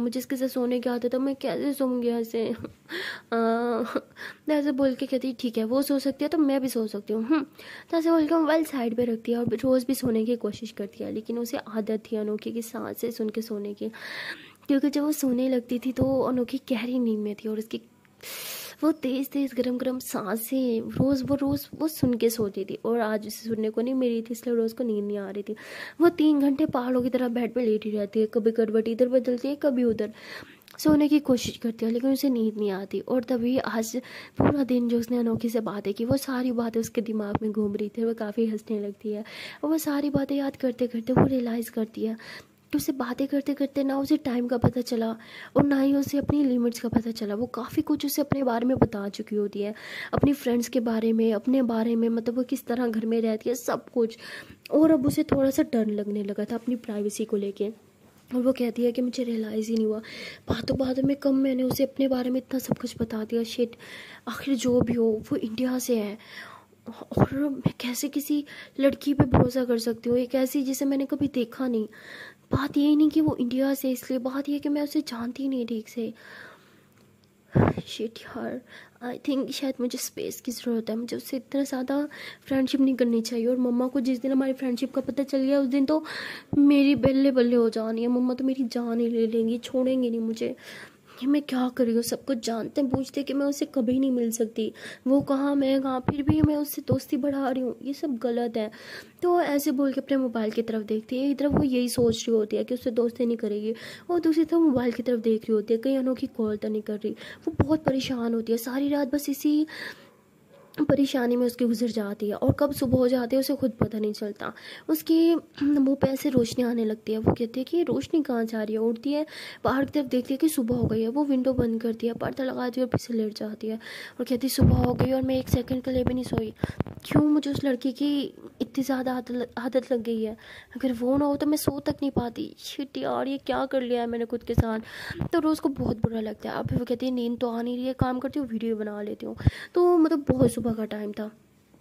मुझे इसके साथ सोने की आदत है, मैं कैसे सोऊंगी ऐसे। तो ऐसे बोल के कहती ठीक है वो सो सकती है तो मैं भी सो सकती हूँ। तो ऐसे बोल के मोबाइल साइड पे रखती है और रोज़ भी सोने की कोशिश करती है, लेकिन उसे आदत थी अनोखी की सांसें सुन के सोने की, क्योंकि जब वो सोने लगती थी तो अनोखी गहरी नींद में थी और उसकी वो तेज़ तेज़ गरम गरम सांसें रोज़ वो सुन के सोती थी। और आज उसे सुनने को नहीं मिली थी, इसलिए रोज़ को नींद नहीं आ रही थी। वो 3 घंटे पहाड़ों की तरह बेड पे लेटी रहती है, कभी करवट इधर बदलती है कभी उधर, सोने की कोशिश करती है लेकिन उसे नींद नहीं आती। और तभी आज पूरा दिन जो उसने अनोखी से बातें की वो सारी बातें उसके दिमाग में घूम रही थी। वो काफ़ी हंसने लगती है और वो सारी बातें याद करते करते वो रियलाइज़ करती है कि उसे बातें करते करते ना उसे टाइम का पता चला और ना ही उसे अपनी लिमिट्स का पता चला। वो काफ़ी कुछ उसे अपने बारे में बता चुकी होती है, अपनी फ्रेंड्स के बारे में, अपने बारे में, मतलब वो किस तरह घर में रहती है, सब कुछ। और अब उसे थोड़ा सा डर लगने लगा था अपनी प्राइवेसी को लेके। और वो कहती है कि मुझे रियलाइज़ ही नहीं हुआ, बातों बातों में कम मैंने उसे अपने बारे में इतना सब कुछ बता दिया। शिट, आखिर जो भी हो वो इंडिया से है और मैं कैसे किसी लड़की पे भरोसा कर सकती हूँ, एक ऐसी जिसे मैंने कभी देखा नहीं। बात यही नहीं कि वो इंडिया से, इसलिए बात यह कि मैं उसे जानती नहीं ठीक से। शिट यार, आई थिंक शायद मुझे स्पेस की ज़रूरत है, मुझे उससे इतना ज़्यादा फ्रेंडशिप नहीं करनी चाहिए। और मम्मा को जिस दिन हमारी फ्रेंडशिप का पता चल गया उस दिन तो मेरी बल्ले बल्ले हो जानी है। मम्मा तो मेरी जान ही ले लेंगी, छोड़ेंगी नहीं मुझे। कि मैं क्या कर रही हूँ, सब कुछ जानते हैं पूछते कि मैं उससे कभी नहीं मिल सकती, वो कहाँ मैं कहाँ, फिर भी मैं उससे दोस्ती बढ़ा रही हूँ, ये सब गलत है। तो ऐसे बोल के अपने मोबाइल की तरफ देखती है, एक तरफ वो यही सोच रही होती है कि उससे दोस्ती नहीं करेगी और दूसरी तरफ मोबाइल की तरफ देख रही होती है कहीं अनोखी कॉल तो नहीं कर रही। वो बहुत परेशान होती है, सारी रात बस इसी परेशानी में उसकी गुजर जाती है और कब सुबह हो जाती है उसे खुद पता नहीं चलता। उसके मुंह पे ऐसे रोशनी आने लगती है, वो कहती है कि ये रोशनी कहाँ जा रही है। उठती है, बाहर की तरफ देखती है कि सुबह हो गई है, वो विंडो बंद करती है, पर्दा लगाती है और फिर से लेट जाती है और कहती है सुबह हो गई और मैं 1 सेकंड के लिए भी नहीं सोई। क्यों मुझे उस लड़की की इतनी ज़्यादा आदत लग गई है, अगर वो ना हो तो मैं सो तक नहीं पाती। शिट यार, ये क्या कर लिया है मैंने खुद के साथ। तो रोज़ को बहुत बुरा लगता है। अब वो कहती है नींद तो आ नहीं रही है, काम करती हूँ वीडियो बना लेती हूँ। तो मतलब बहुत सुबह का टाइम था,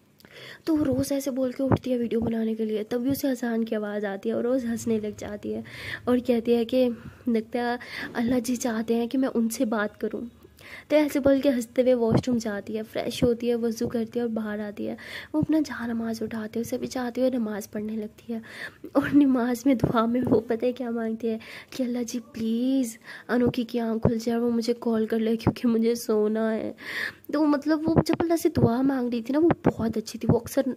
तो वो रोज़ ऐसे बोल के उठती है वीडियो बनाने के लिए, तभी उसे अजान की आवाज़ आती है और रोज़ हंसने लग जाती है और कहती है कि लगता है अल्लाह जी चाहते हैं कि मैं उनसे बात करूं। तो ऐसे बोल के हंसते हुए वॉशरूम जाती है, फ्रेश होती है, वज़ू करती है और बाहर आती है। वो अपना जहाँ नमाज़ उठाती है उसे भी चाहती है, नमाज़ पढ़ने लगती है। और नमाज में दुआ में वो पता है क्या मांगती है कि अल्लाह जी प्लीज़ अनोखी की आँख खुल जाए, वो मुझे कॉल कर ले क्योंकि मुझे सोना है। तो मतलब वो जब अल्लाह से दुआ मांग रही थी ना वो बहुत अच्छी थी। वो अक्सर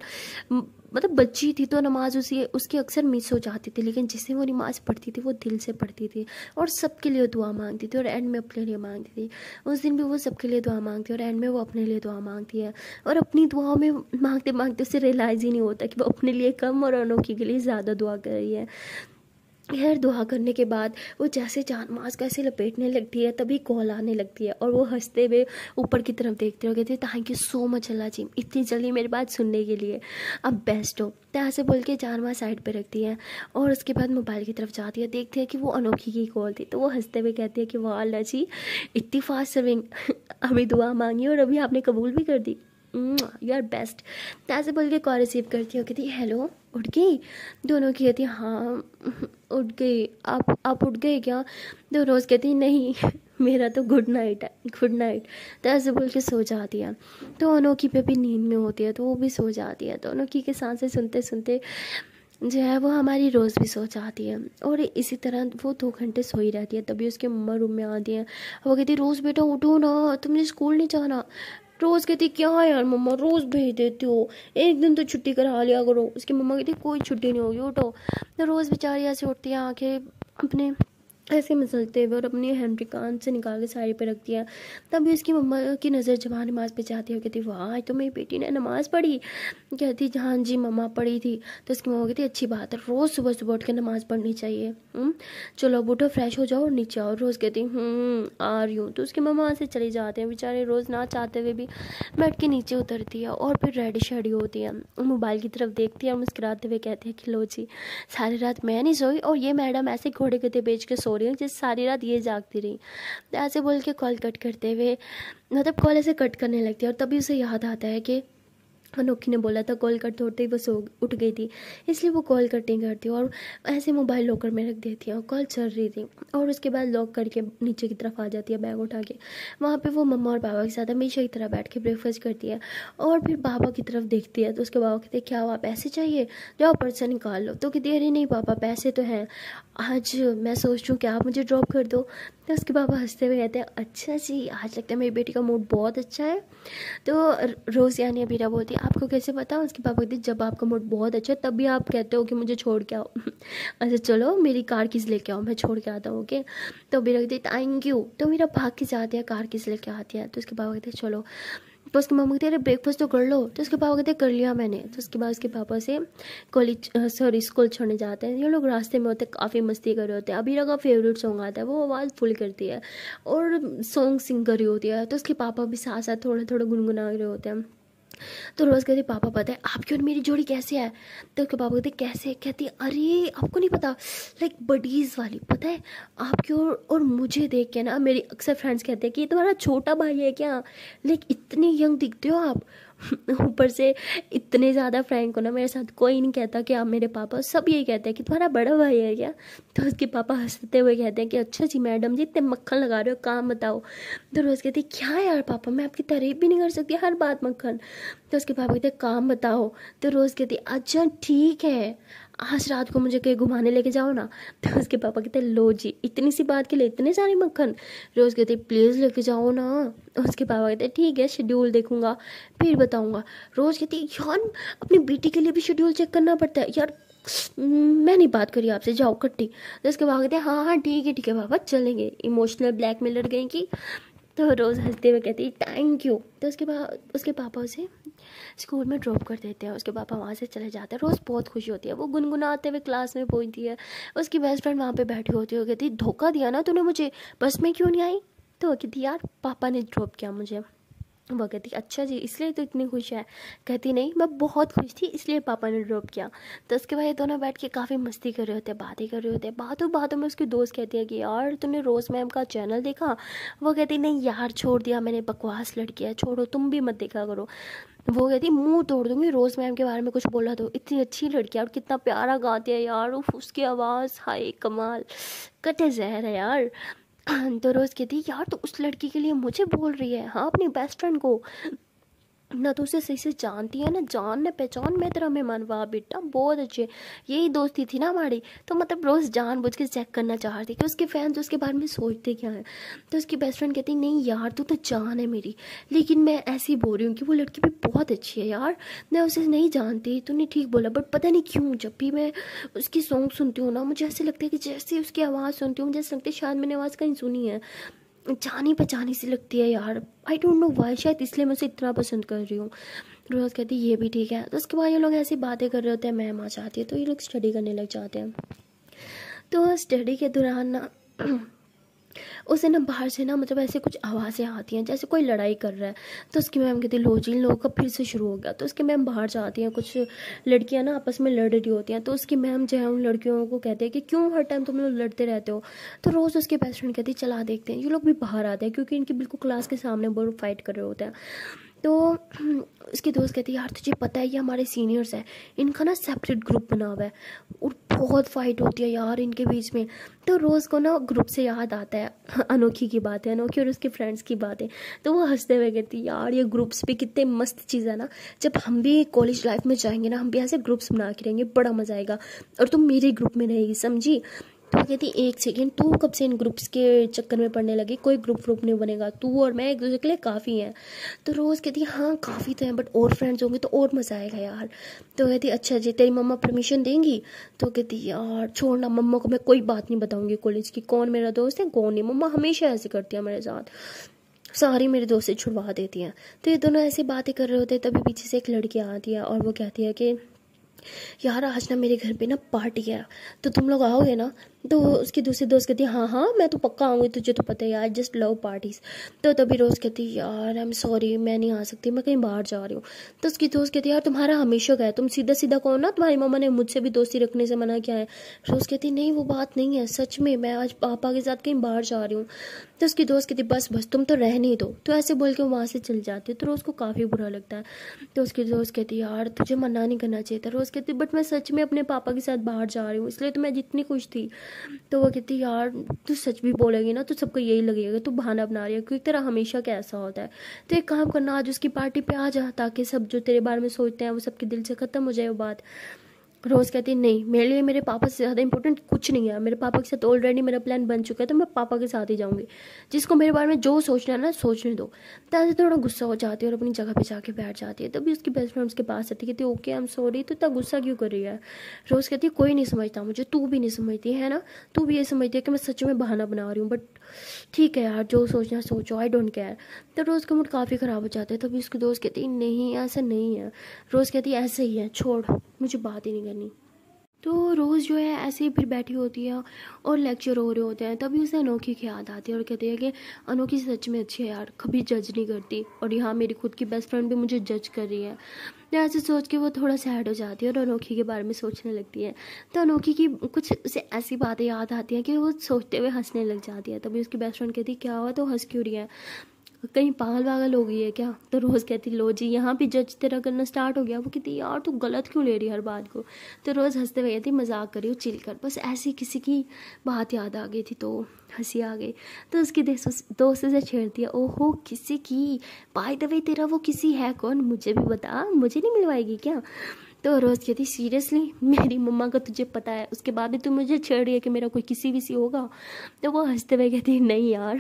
मतलब बच्ची थी तो नमाज उसकी अक्सर मिस हो जाती थी, लेकिन जिससे वो नमाज़ पढ़ती थी वो दिल से पढ़ती थी और सबके लिए दुआ मांगती थी और एंड में अपने लिए मांगती थी। उस दिन भी वो सबके लिए दुआ मांगती है और एंड में वो अपने लिए दुआ मांगती है। और अपनी दुआओं में मांगते मांगते उसे रियलाइज़ ही नहीं होता कि वो अपने लिए कम और अनोखी के लिए ज़्यादा दुआ कर रही है। खैर दुआ करने के बाद वो जैसे जानमाज़ का ऐसे लपेटने लगती है तभी कॉल आने लगती है और वो हंसते हुए ऊपर की तरफ देखते हो, कहती है thank you so much Allah ji इतनी जल्दी मेरी बात सुनने के लिए, अब बेस्ट हो। तो ऐसे बोल के जानमाज़ साइड पे रखती है और उसके बाद मोबाइल की तरफ जाती है, देखती है कि वो अनोखी की कॉल थी। तो वो हंसते हुए कहती है कि वाह अल्लाह जी इतनी फास्ट सर्विंग, अभी दुआ मांगी और अभी आपने कबूल भी कर दी, यू आर बेस्ट। तो ऐसे बोल के कॉल रिसीव करती हो, कहती हेलो उठ गई। दोनों की कहती हाँ उठ गई, आप उठ गए क्या। तो रोज़ कहती नहीं मेरा तो गुड नाइट है, गुड नाइट। तो ऐसे बोल के सो जाती है। तो अनोखी पे भी नींद में होती है तो वो भी सो जाती है। तो अनोखी के सांसें सुनते सुनते जो है वो हमारी रोज़ भी सो जाती है और इसी तरह वो 2 घंटे सोई रहती है। तभी उसके मम्मा रूम में आती हैं, वो कहती रोज़ बेटा उठो ना, तुमने स्कूल नहीं जाना। रोज़ कहती क्या यार मम्मा रोज़ भेज देती हो, एक दिन तो छुट्टी करा लिया करो। उसकी मम्मा कहती कोई छुट्टी नहीं होगी उठो। तो रोज़ बेचारी ऐसे उठती है, आंखें अपने ऐसे मसलते हुए और अपनी हैंड्री कान से निकाल के साड़ी पे रखती है। तभी उसकी मम्मा की नज़र जब नमाज़ पे जाती है, कहती वाह तो मेरी बेटी ने नमाज़ पढ़ी। कहती हाँ जी मम्मा पढ़ी थी। तो उसकी मम्मा कहती अच्छी बात है, रोज़ सुबह सुबह उठ के नमाज़ पढ़नी चाहिए। चलो अब उठो फ्रेश हो जाओ और नीचे आओ। रोज़ कहती आ रही हूँ। तो उसकी मम्मा वहाँ से चले जाते हैं, बेचारे रोज़ ना चाहते हुए भी बैठ के नीचे उतरती है और फिर रेडी शेडी होती है, मोबाइल की तरफ देखती है और मुस्कुराते हुए कहती है कि लो जी सारी रात मैं नहीं सोई और ये मैडम ऐसे घोड़े गधे बेच के सो रही हूँ जिस सारी रात ये जागती रही। तो ऐसे बोल के कॉल कट करते हुए मतलब कॉल ऐसे कट करने लगती है और तभी उसे याद आता है कि अनोखी ने बोला था कॉल करते होते ही वो सो उठ गई थी, इसलिए वो कॉल कट नहीं करती और ऐसे मोबाइल लॉकर में रख देती है और कॉल चल रही थी। और उसके बाद लॉक करके नीचे की तरफ आ जाती है बैग उठा के। वहाँ पे वो मम्मा और पापा के साथ हमेशा की तरह बैठ के ब्रेकफास्ट करती है और फिर पापा की तरफ देखती है तो उसके पापा कहते हैं क्या हुआ, पैसे चाहिए, जाओ पर्स निकाल लो। तो कहती है अरे नहीं पापा पैसे तो हैं, आज मैं सोच रही हूँ कि आप मुझे ड्रॉप कर दो। तो उसके पापा हंसते हुए कहते हैं अच्छा जी, आज लगता है मेरी बेटी का मूड बहुत अच्छा है। तो रोज़ यानी अबीरा बोलती है आपको कैसे पता। उसके पापा कहते जब आपका मूड बहुत अच्छा है तब भी आप कहते हो कि मुझे छोड़ के आओ। अच्छा चलो मेरी कार किस लेके आओ, मैं छोड़ के आता हूँ ओके। तो अबीरा कहती थैंक यू। तो मेरा भाग के जाती है कार किस लेके आती है। तो उसके पापा कहते चलो। तो उसकी मम्मी कहती है अरे ब्रेकफास्ट तो कर लो। तो उसके पापा कहते कर लिया मैंने। तो उसके बाद उसके पापा से कॉलेज सॉरी स्कूल छोड़ने जाते हैं। ये लोग रास्ते में होते काफ़ी मस्ती कर रहे होते हैं। अबीरा का फेवरेट सॉन्ग आता है, वो आवाज़ फुल करती है और सॉन्ग सिंग कर रही होती है। तो उसके पापा भी साथ साथ थोड़ा थोड़ा गुनगुना रहे होते हैं। तो रोज़ कहती पापा पता है आपकी और मेरी जोड़ी कैसे है। तो उसके पापा कहते कैसे, कहती अरे आपको नहीं पता, लाइक बडीज़ वाली, पता है आपकी और मुझे देख के ना मेरी अक्सर फ्रेंड्स कहते हैं कि ये तुम्हारा छोटा भाई है क्या, लाइक इतनी यंग दिखते हो आप। ऊपर से इतने ज़्यादा फ्रैंक हो ना, मेरे साथ कोई नहीं कहता कि आप मेरे पापा, सब यही कहते हैं कि तुम्हारा बड़ा भाई है क्या। तो उसके पापा हंसते हुए कहते हैं कि अच्छा जी मैडम जी इतने मक्खन लगा रहे हो, काम बताओ। तो रोज़ कहती क्या यार पापा मैं आपकी तारीफ भी नहीं कर सकती हर बात मक्खन। तो उसके पापा कहते काम बताओ। तो रोज़ कहती अच्छा ठीक है आज रात को मुझे कहीं घुमाने लेके जाओ ना। तो उसके पापा कहते लो जी इतनी सी बात के लिए इतने सारे मक्खन। रोज़ कहती प्लीज़ लेके जाओ ना। उसके पापा कहते ठीक है शेड्यूल देखूंगा फिर बताऊंगा। रोज़ कहती यार अपनी बेटी के लिए भी शेड्यूल चेक करना पड़ता है यार, मैं नहीं बात करी आपसे, जाओ कट्टी। तो उसके पापा कहते हाँ हाँ ठीक है पापा चलेंगे, इमोशनल ब्लैकमेलर गई कि। तो रोज़ हंसते हुए कहती थैंक यू। तो उसके पापा उसे स्कूल में ड्रॉप कर देते हैं। उसके पापा वहाँ से चले जाते हैं। रोज़ बहुत खुशी होती है, वो गुनगुनाते हुए क्लास में पहुँचती है। उसकी बेस्ट फ्रेंड वहाँ पे बैठी होती है, कहती धोखा दिया ना तूने मुझे, बस में क्यों नहीं आई। तो वो कहती यार पापा ने ड्रॉप किया मुझे। वो कहती अच्छा जी इसलिए तो इतनी खुश है। कहती नहीं मैं बहुत खुश थी इसलिए पापा ने ड्रॉप किया। तो उसके बाद ये दोनों बैठ के काफ़ी मस्ती कर रहे होते हैं, बातें कर रहे होते हैं। बातों बातों में उसकी दोस्त कहती है कि यार तूने रोज़ मैम का चैनल देखा। वो कहती नहीं यार छोड़ दिया मैंने, बकवास लड़की है छोड़ो, तुम भी मत देखा करो। वो कहती मुंह तोड़ दूंगी रोज़ मैम के बारे में कुछ बोला तो, इतनी अच्छी लड़की है और कितना प्यारा गाती है यार, उफ उसकी आवाज़ हाय कमाल, कटे जहर है यार। तो रोज़ कहती यार तो उस लड़की के लिए मुझे बोल रही है, हाँ अपनी बेस्ट फ्रेंड को, ना तो उसे सही से जानती है ना जान न पहचान। मैं तेरा मेहमान, वाह बेटा बहुत अच्छे, यही दोस्ती थी ना हमारी। तो मतलब रोज़ जानबूझ के चेक करना चाह रही थी कि उसके फैंस उसके बारे में सोचते क्या है। तो उसकी बेस्ट फ्रेंड कहती नहीं यार तू तो जान है मेरी, लेकिन मैं ऐसी बोल रही हूँ कि वो लड़की भी बहुत अच्छी है यार, मैं उसे नहीं जानती, तूने ठीक बोला। बट पता नहीं क्यों जब भी मैं उसकी सॉन्ग सुनती हूँ ना मुझे ऐसे लगता है कि जैसे उसकी आवाज़ सुनती हूँ जैसे लगता है शायद मैंने आवाज़ कहीं सुनी है, जानी पहचानी सी लगती है यार। आई डोंट नो वाई, शायद इसलिए मैं उसे इतना पसंद कर रही हूँ। रोज़ कहती ये भी ठीक है। तो उसके बाद ये लोग ऐसी बातें कर रहे होते हैं, मैम आ जाती है तो ये लोग स्टडी करने लग जाते हैं। तो स्टडी के दौरान ना उसे ना बाहर से ना मतलब ऐसे कुछ आवाज़ें आती हैं जैसे कोई लड़ाई कर रहा है। तो उसकी मैम कहती लो जी इन लोगों का फिर से शुरू हो गया। तो उसकी मैम बाहर जाती हैं, कुछ लड़कियां ना आपस में लड़ रही होती हैं। तो उसकी मैम जो है उन लड़कियों को कहते हैं कि क्यों हर टाइम तुम लोग लड़ते रहते हो। तो रोज़ उसके बेस्ट फ्रेंड कहती चला देखते हैं। ये लोग भी बाहर आते हैं क्योंकि इनकी बिल्कुल क्लास के सामने बहुत फाइट कर रहे होते हैं। तो उसकी दोस्त कहती है यार तुझे पता है ये हमारे सीनियर्स हैं, इनका ना सेपरेट ग्रुप बना हुआ है और बहुत फाइट होती है यार इनके बीच में। तो रोज़ को ना ग्रुप से याद आता है अनोखी की बात है, अनोखी और उसके फ्रेंड्स की बात है। तो वो हंसते हुए कहती यार ये ग्रुप्स भी कितने मस्त चीज़ है ना, जब हम भी कॉलेज लाइफ में जाएंगे ना हम भी ऐसे ग्रुप्स बना के रहेंगे, बड़ा मज़ा आएगा और तुम मेरे ग्रुप में रहेगी समझी। तो कहती एक सेकेंड तू कब से इन ग्रुप्स के चक्कर में पड़ने लगी, कोई ग्रुप नहीं बनेगा, तू और मैं एक दूसरे के लिए काफ़ी हैं। तो रोज़ कहती हाँ काफ़ी तो हैं बट और फ्रेंड्स होंगे तो और मज़ा आएगा यार। तो कहती अच्छा जी तेरी मम्मा परमिशन देंगी। तो कहती यार छोड़ना मम्मा को मैं कोई बात नहीं बताऊंगी कॉलेज की, कौन मेरा दोस्त है कौन नहीं, मम्मा हमेशा ऐसे करती है मेरे साथ, सारी मेरे दोस्त से छुड़वा देती हैं। तो ये दोनों ऐसी बातें कर रहे होते हैं तभी पीछे से एक लड़की आती है और वो कहती है कि यार आज ना मेरे घर पे ना पार्टी है तो तुम लोग आओगे ना। तो उसकी दूसरी दोस्त कहती है हाँ हाँ मैं तो पक्का आऊँगी, तुझे तो पता है यार, जस्ट लव पार्टीज। तो तभी रोज़ कहती है यार आई एम सॉरी मैं नहीं आ सकती, मैं कहीं बाहर जा रही हूँ। तो उसकी दोस्त कहती है यार तुम्हारा हमेशा का है, तुम सीधा सीधा कहो ना तुम्हारी मम्मा ने मुझसे भी दोस्ती रखने से मना किया है। रोज़ कहती नहीं वो बात नहीं है, सच में मैं आज पापा के साथ कहीं बाहर जा रही हूँ। तो उसकी दोस्त कहती बस बस तुम तो रह नहीं दो, तो ऐसे बोल के वहाँ से चल जाती है। तो रोज़ को काफ़ी बुरा लगता है। तो उसकी दोस्त कहती यार तुझे मना नहीं करना चाहिए था। रोज़ कहती बट मैं सच में अपने पापा के साथ बाहर जा रही हूँ, इसलिए तो मैं जितनी खुश थी। तो वो कहती यार तू सच भी बोलेगी ना तो सबको यही लगेगा तू बहाना बना रही है, क्योंकि तेरा हमेशा का ऐसा होता है। तो एक काम करना, आज उसकी पार्टी पे आ जा, ताकि सब जो तेरे बारे में सोचते हैं वो सबके दिल से ख़त्म हो जाए वो बात। रोज़ कहती नहीं मेरे लिए मेरे पापा से ज़्यादा इंपॉर्टेंट कुछ नहीं है, मेरे पापा के साथ ऑलरेडी मेरा प्लान बन चुका है, तो मैं पापा के साथ ही जाऊँगी, जिसको मेरे बारे में जो सोचना है ना सोचने दो। तो ऐसे थोड़ा गुस्सा हो जाती है और अपनी जगह पे जाके बैठ जाती है। तभी उसकी बेस्ट फ्रेंड उसके पास आती कहती ओके आई एम सॉरी, तो इतना गुस्सा क्यों कर रही है। रोज़ कहती है कोई नहीं समझता मुझे, तू भी नहीं समझती है ना, तू भी ये समझती है कि मैं सच में बहाना बना रही हूँ, बट ठीक है यार जो सोचना सोचो, आई डोंट केयर। तो रोज़ का मूड काफ़ी ख़राब हो जाता है। तभी उसकी दोस्त कहती नहीं ऐसा नहीं है। रोज़ कहती ऐसे ही है, छोड़ मुझे बात ही नहीं करनी। तो रोज़ जो है ऐसे ही फिर बैठी होती है और लेक्चर हो रहे होते हैं। तभी उसे अनोखी की याद आती है और कहती है कि अनोखी सच में अच्छी है यार, कभी जज नहीं करती, और यहाँ मेरी खुद की बेस्ट फ्रेंड भी मुझे जज कर रही है। तो ऐसे सोच के वो थोड़ा सैड हो जाती है और अनोखी के बारे में सोचने लगती है। तो अनोखी की कुछ उसे ऐसी बातें याद आती हैं कि वो सोचते हुए हंसने लग जाती है। तभी उसकी बेस्ट फ्रेंड कहती क्या हुआ, तो हंस क्यों रही है, कहीं पागल वागल हो गई है क्या। तो रोज़ कहती लो जी यहाँ भी जज तेरा करना स्टार्ट हो गया। वो कहती यार तू गलत क्यों ले रही है हर बात को। तो रोज़ हंसते हुए कहती मजाक करी हो चिल कर, बस ऐसी किसी की बात याद आ गई थी तो हंसी आ गई। तो उसकी दोस्त से छेड़ती है ओहो किसी की, बाय द वे तेरा वो किसी है कौन, मुझे भी बता, मुझे नहीं मिलवाएगी क्या। तो रोज़ कहती सीरियसली मेरी मम्मा का तुझे पता है, उसके बाद भी तू मुझे छेड़ रही है कि मेरा कोई किसी विसी होगा। तो वो हंसते हुए कहती नहीं यार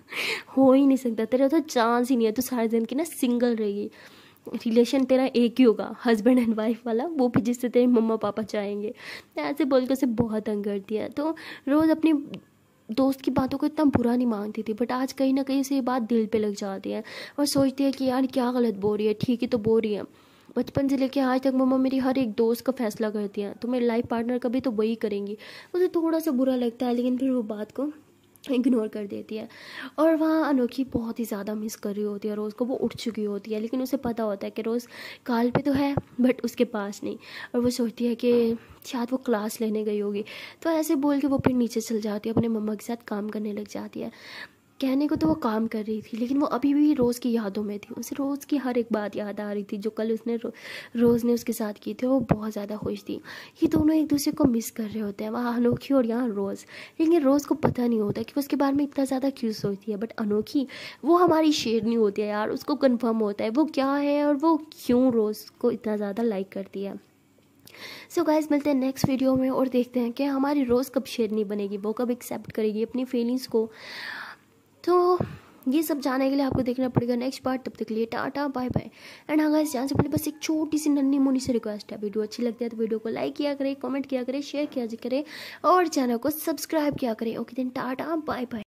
हो ही नहीं सकता, तेरा तो चांस ही नहीं है, तू सारे दिन की ना सिंगल रहेगी, रिलेशन तेरा एक ही होगा हस्बैंड एंड वाइफ वाला, वो भी जिससे तेरे मम्मा पापा चाहेंगे। तो ऐसे बोल के उसे बहुत तंग करती है। तो रोज़ अपनी दोस्त की बातों को इतना बुरा नहीं मानती थी, बट आज कहीं ना कहीं से ये बात दिल पे लग जाती है और सोचती है कि यार क्या गलत बोल रही है, ठीक ही तो बोल रही है। बचपन से लेके आज तक मम्मा मेरी हर एक दोस्त का फैसला करती हैं, तो मेरे लाइफ पार्टनर का भी तो वही करेंगी। उसे थोड़ा सा बुरा लगता है लेकिन फिर वो बात को इग्नोर कर देती है। और वहाँ अनोखी बहुत ही ज़्यादा मिस कर रही होती है रोज़ को, वो उठ चुकी होती है लेकिन उसे पता होता है कि रोज़ कॉल पे तो है बट उसके पास नहीं, और वो सोचती है कि शायद वो क्लास लेने गई होगी। तो ऐसे बोल के वो फिर नीचे चल जाती है, अपने मम्मा के साथ काम करने लग जाती है। कहने को तो वो काम कर रही थी लेकिन वो अभी भी रोज़ की यादों में थी, उसे रोज़ की हर एक बात याद आ रही थी जो कल उसने रोज़ ने उसके साथ की थी। वो बहुत ज़्यादा खुश थी। ये दोनों एक दूसरे को मिस कर रहे होते हैं, वहाँ अनोखी और यहाँ रोज़। लेकिन रोज़ को पता नहीं होता कि वो उसके बारे में इतना ज़्यादा क्यों सोचती है, बट अनोखी वो हमारी शेरनी होती है यार, उसको कन्फर्म होता है वो क्या है और वो क्यों रोज़ को इतना ज़्यादा लाइक करती है। सो गाइस मिलते हैं नेक्स्ट वीडियो में और देखते हैं कि हमारी रोज़ कब शेरनी बनेगी, वो कब एक्सेप्ट करेगी अपनी फीलिंग्स को। तो ये सब जानने के लिए आपको देखना पड़ेगा नेक्स्ट पार्ट। तब तक के लिए टाटा बाय बाय। एंड हाँ गाइस जाने से पहले बस एक छोटी सी नन्ही मुन्नी से रिक्वेस्ट है, वीडियो अच्छी लगती है तो वीडियो को लाइक किया करें, कमेंट किया करें, शेयर किया करें और चैनल को सब्सक्राइब किया करें। Okay then tata bye bye.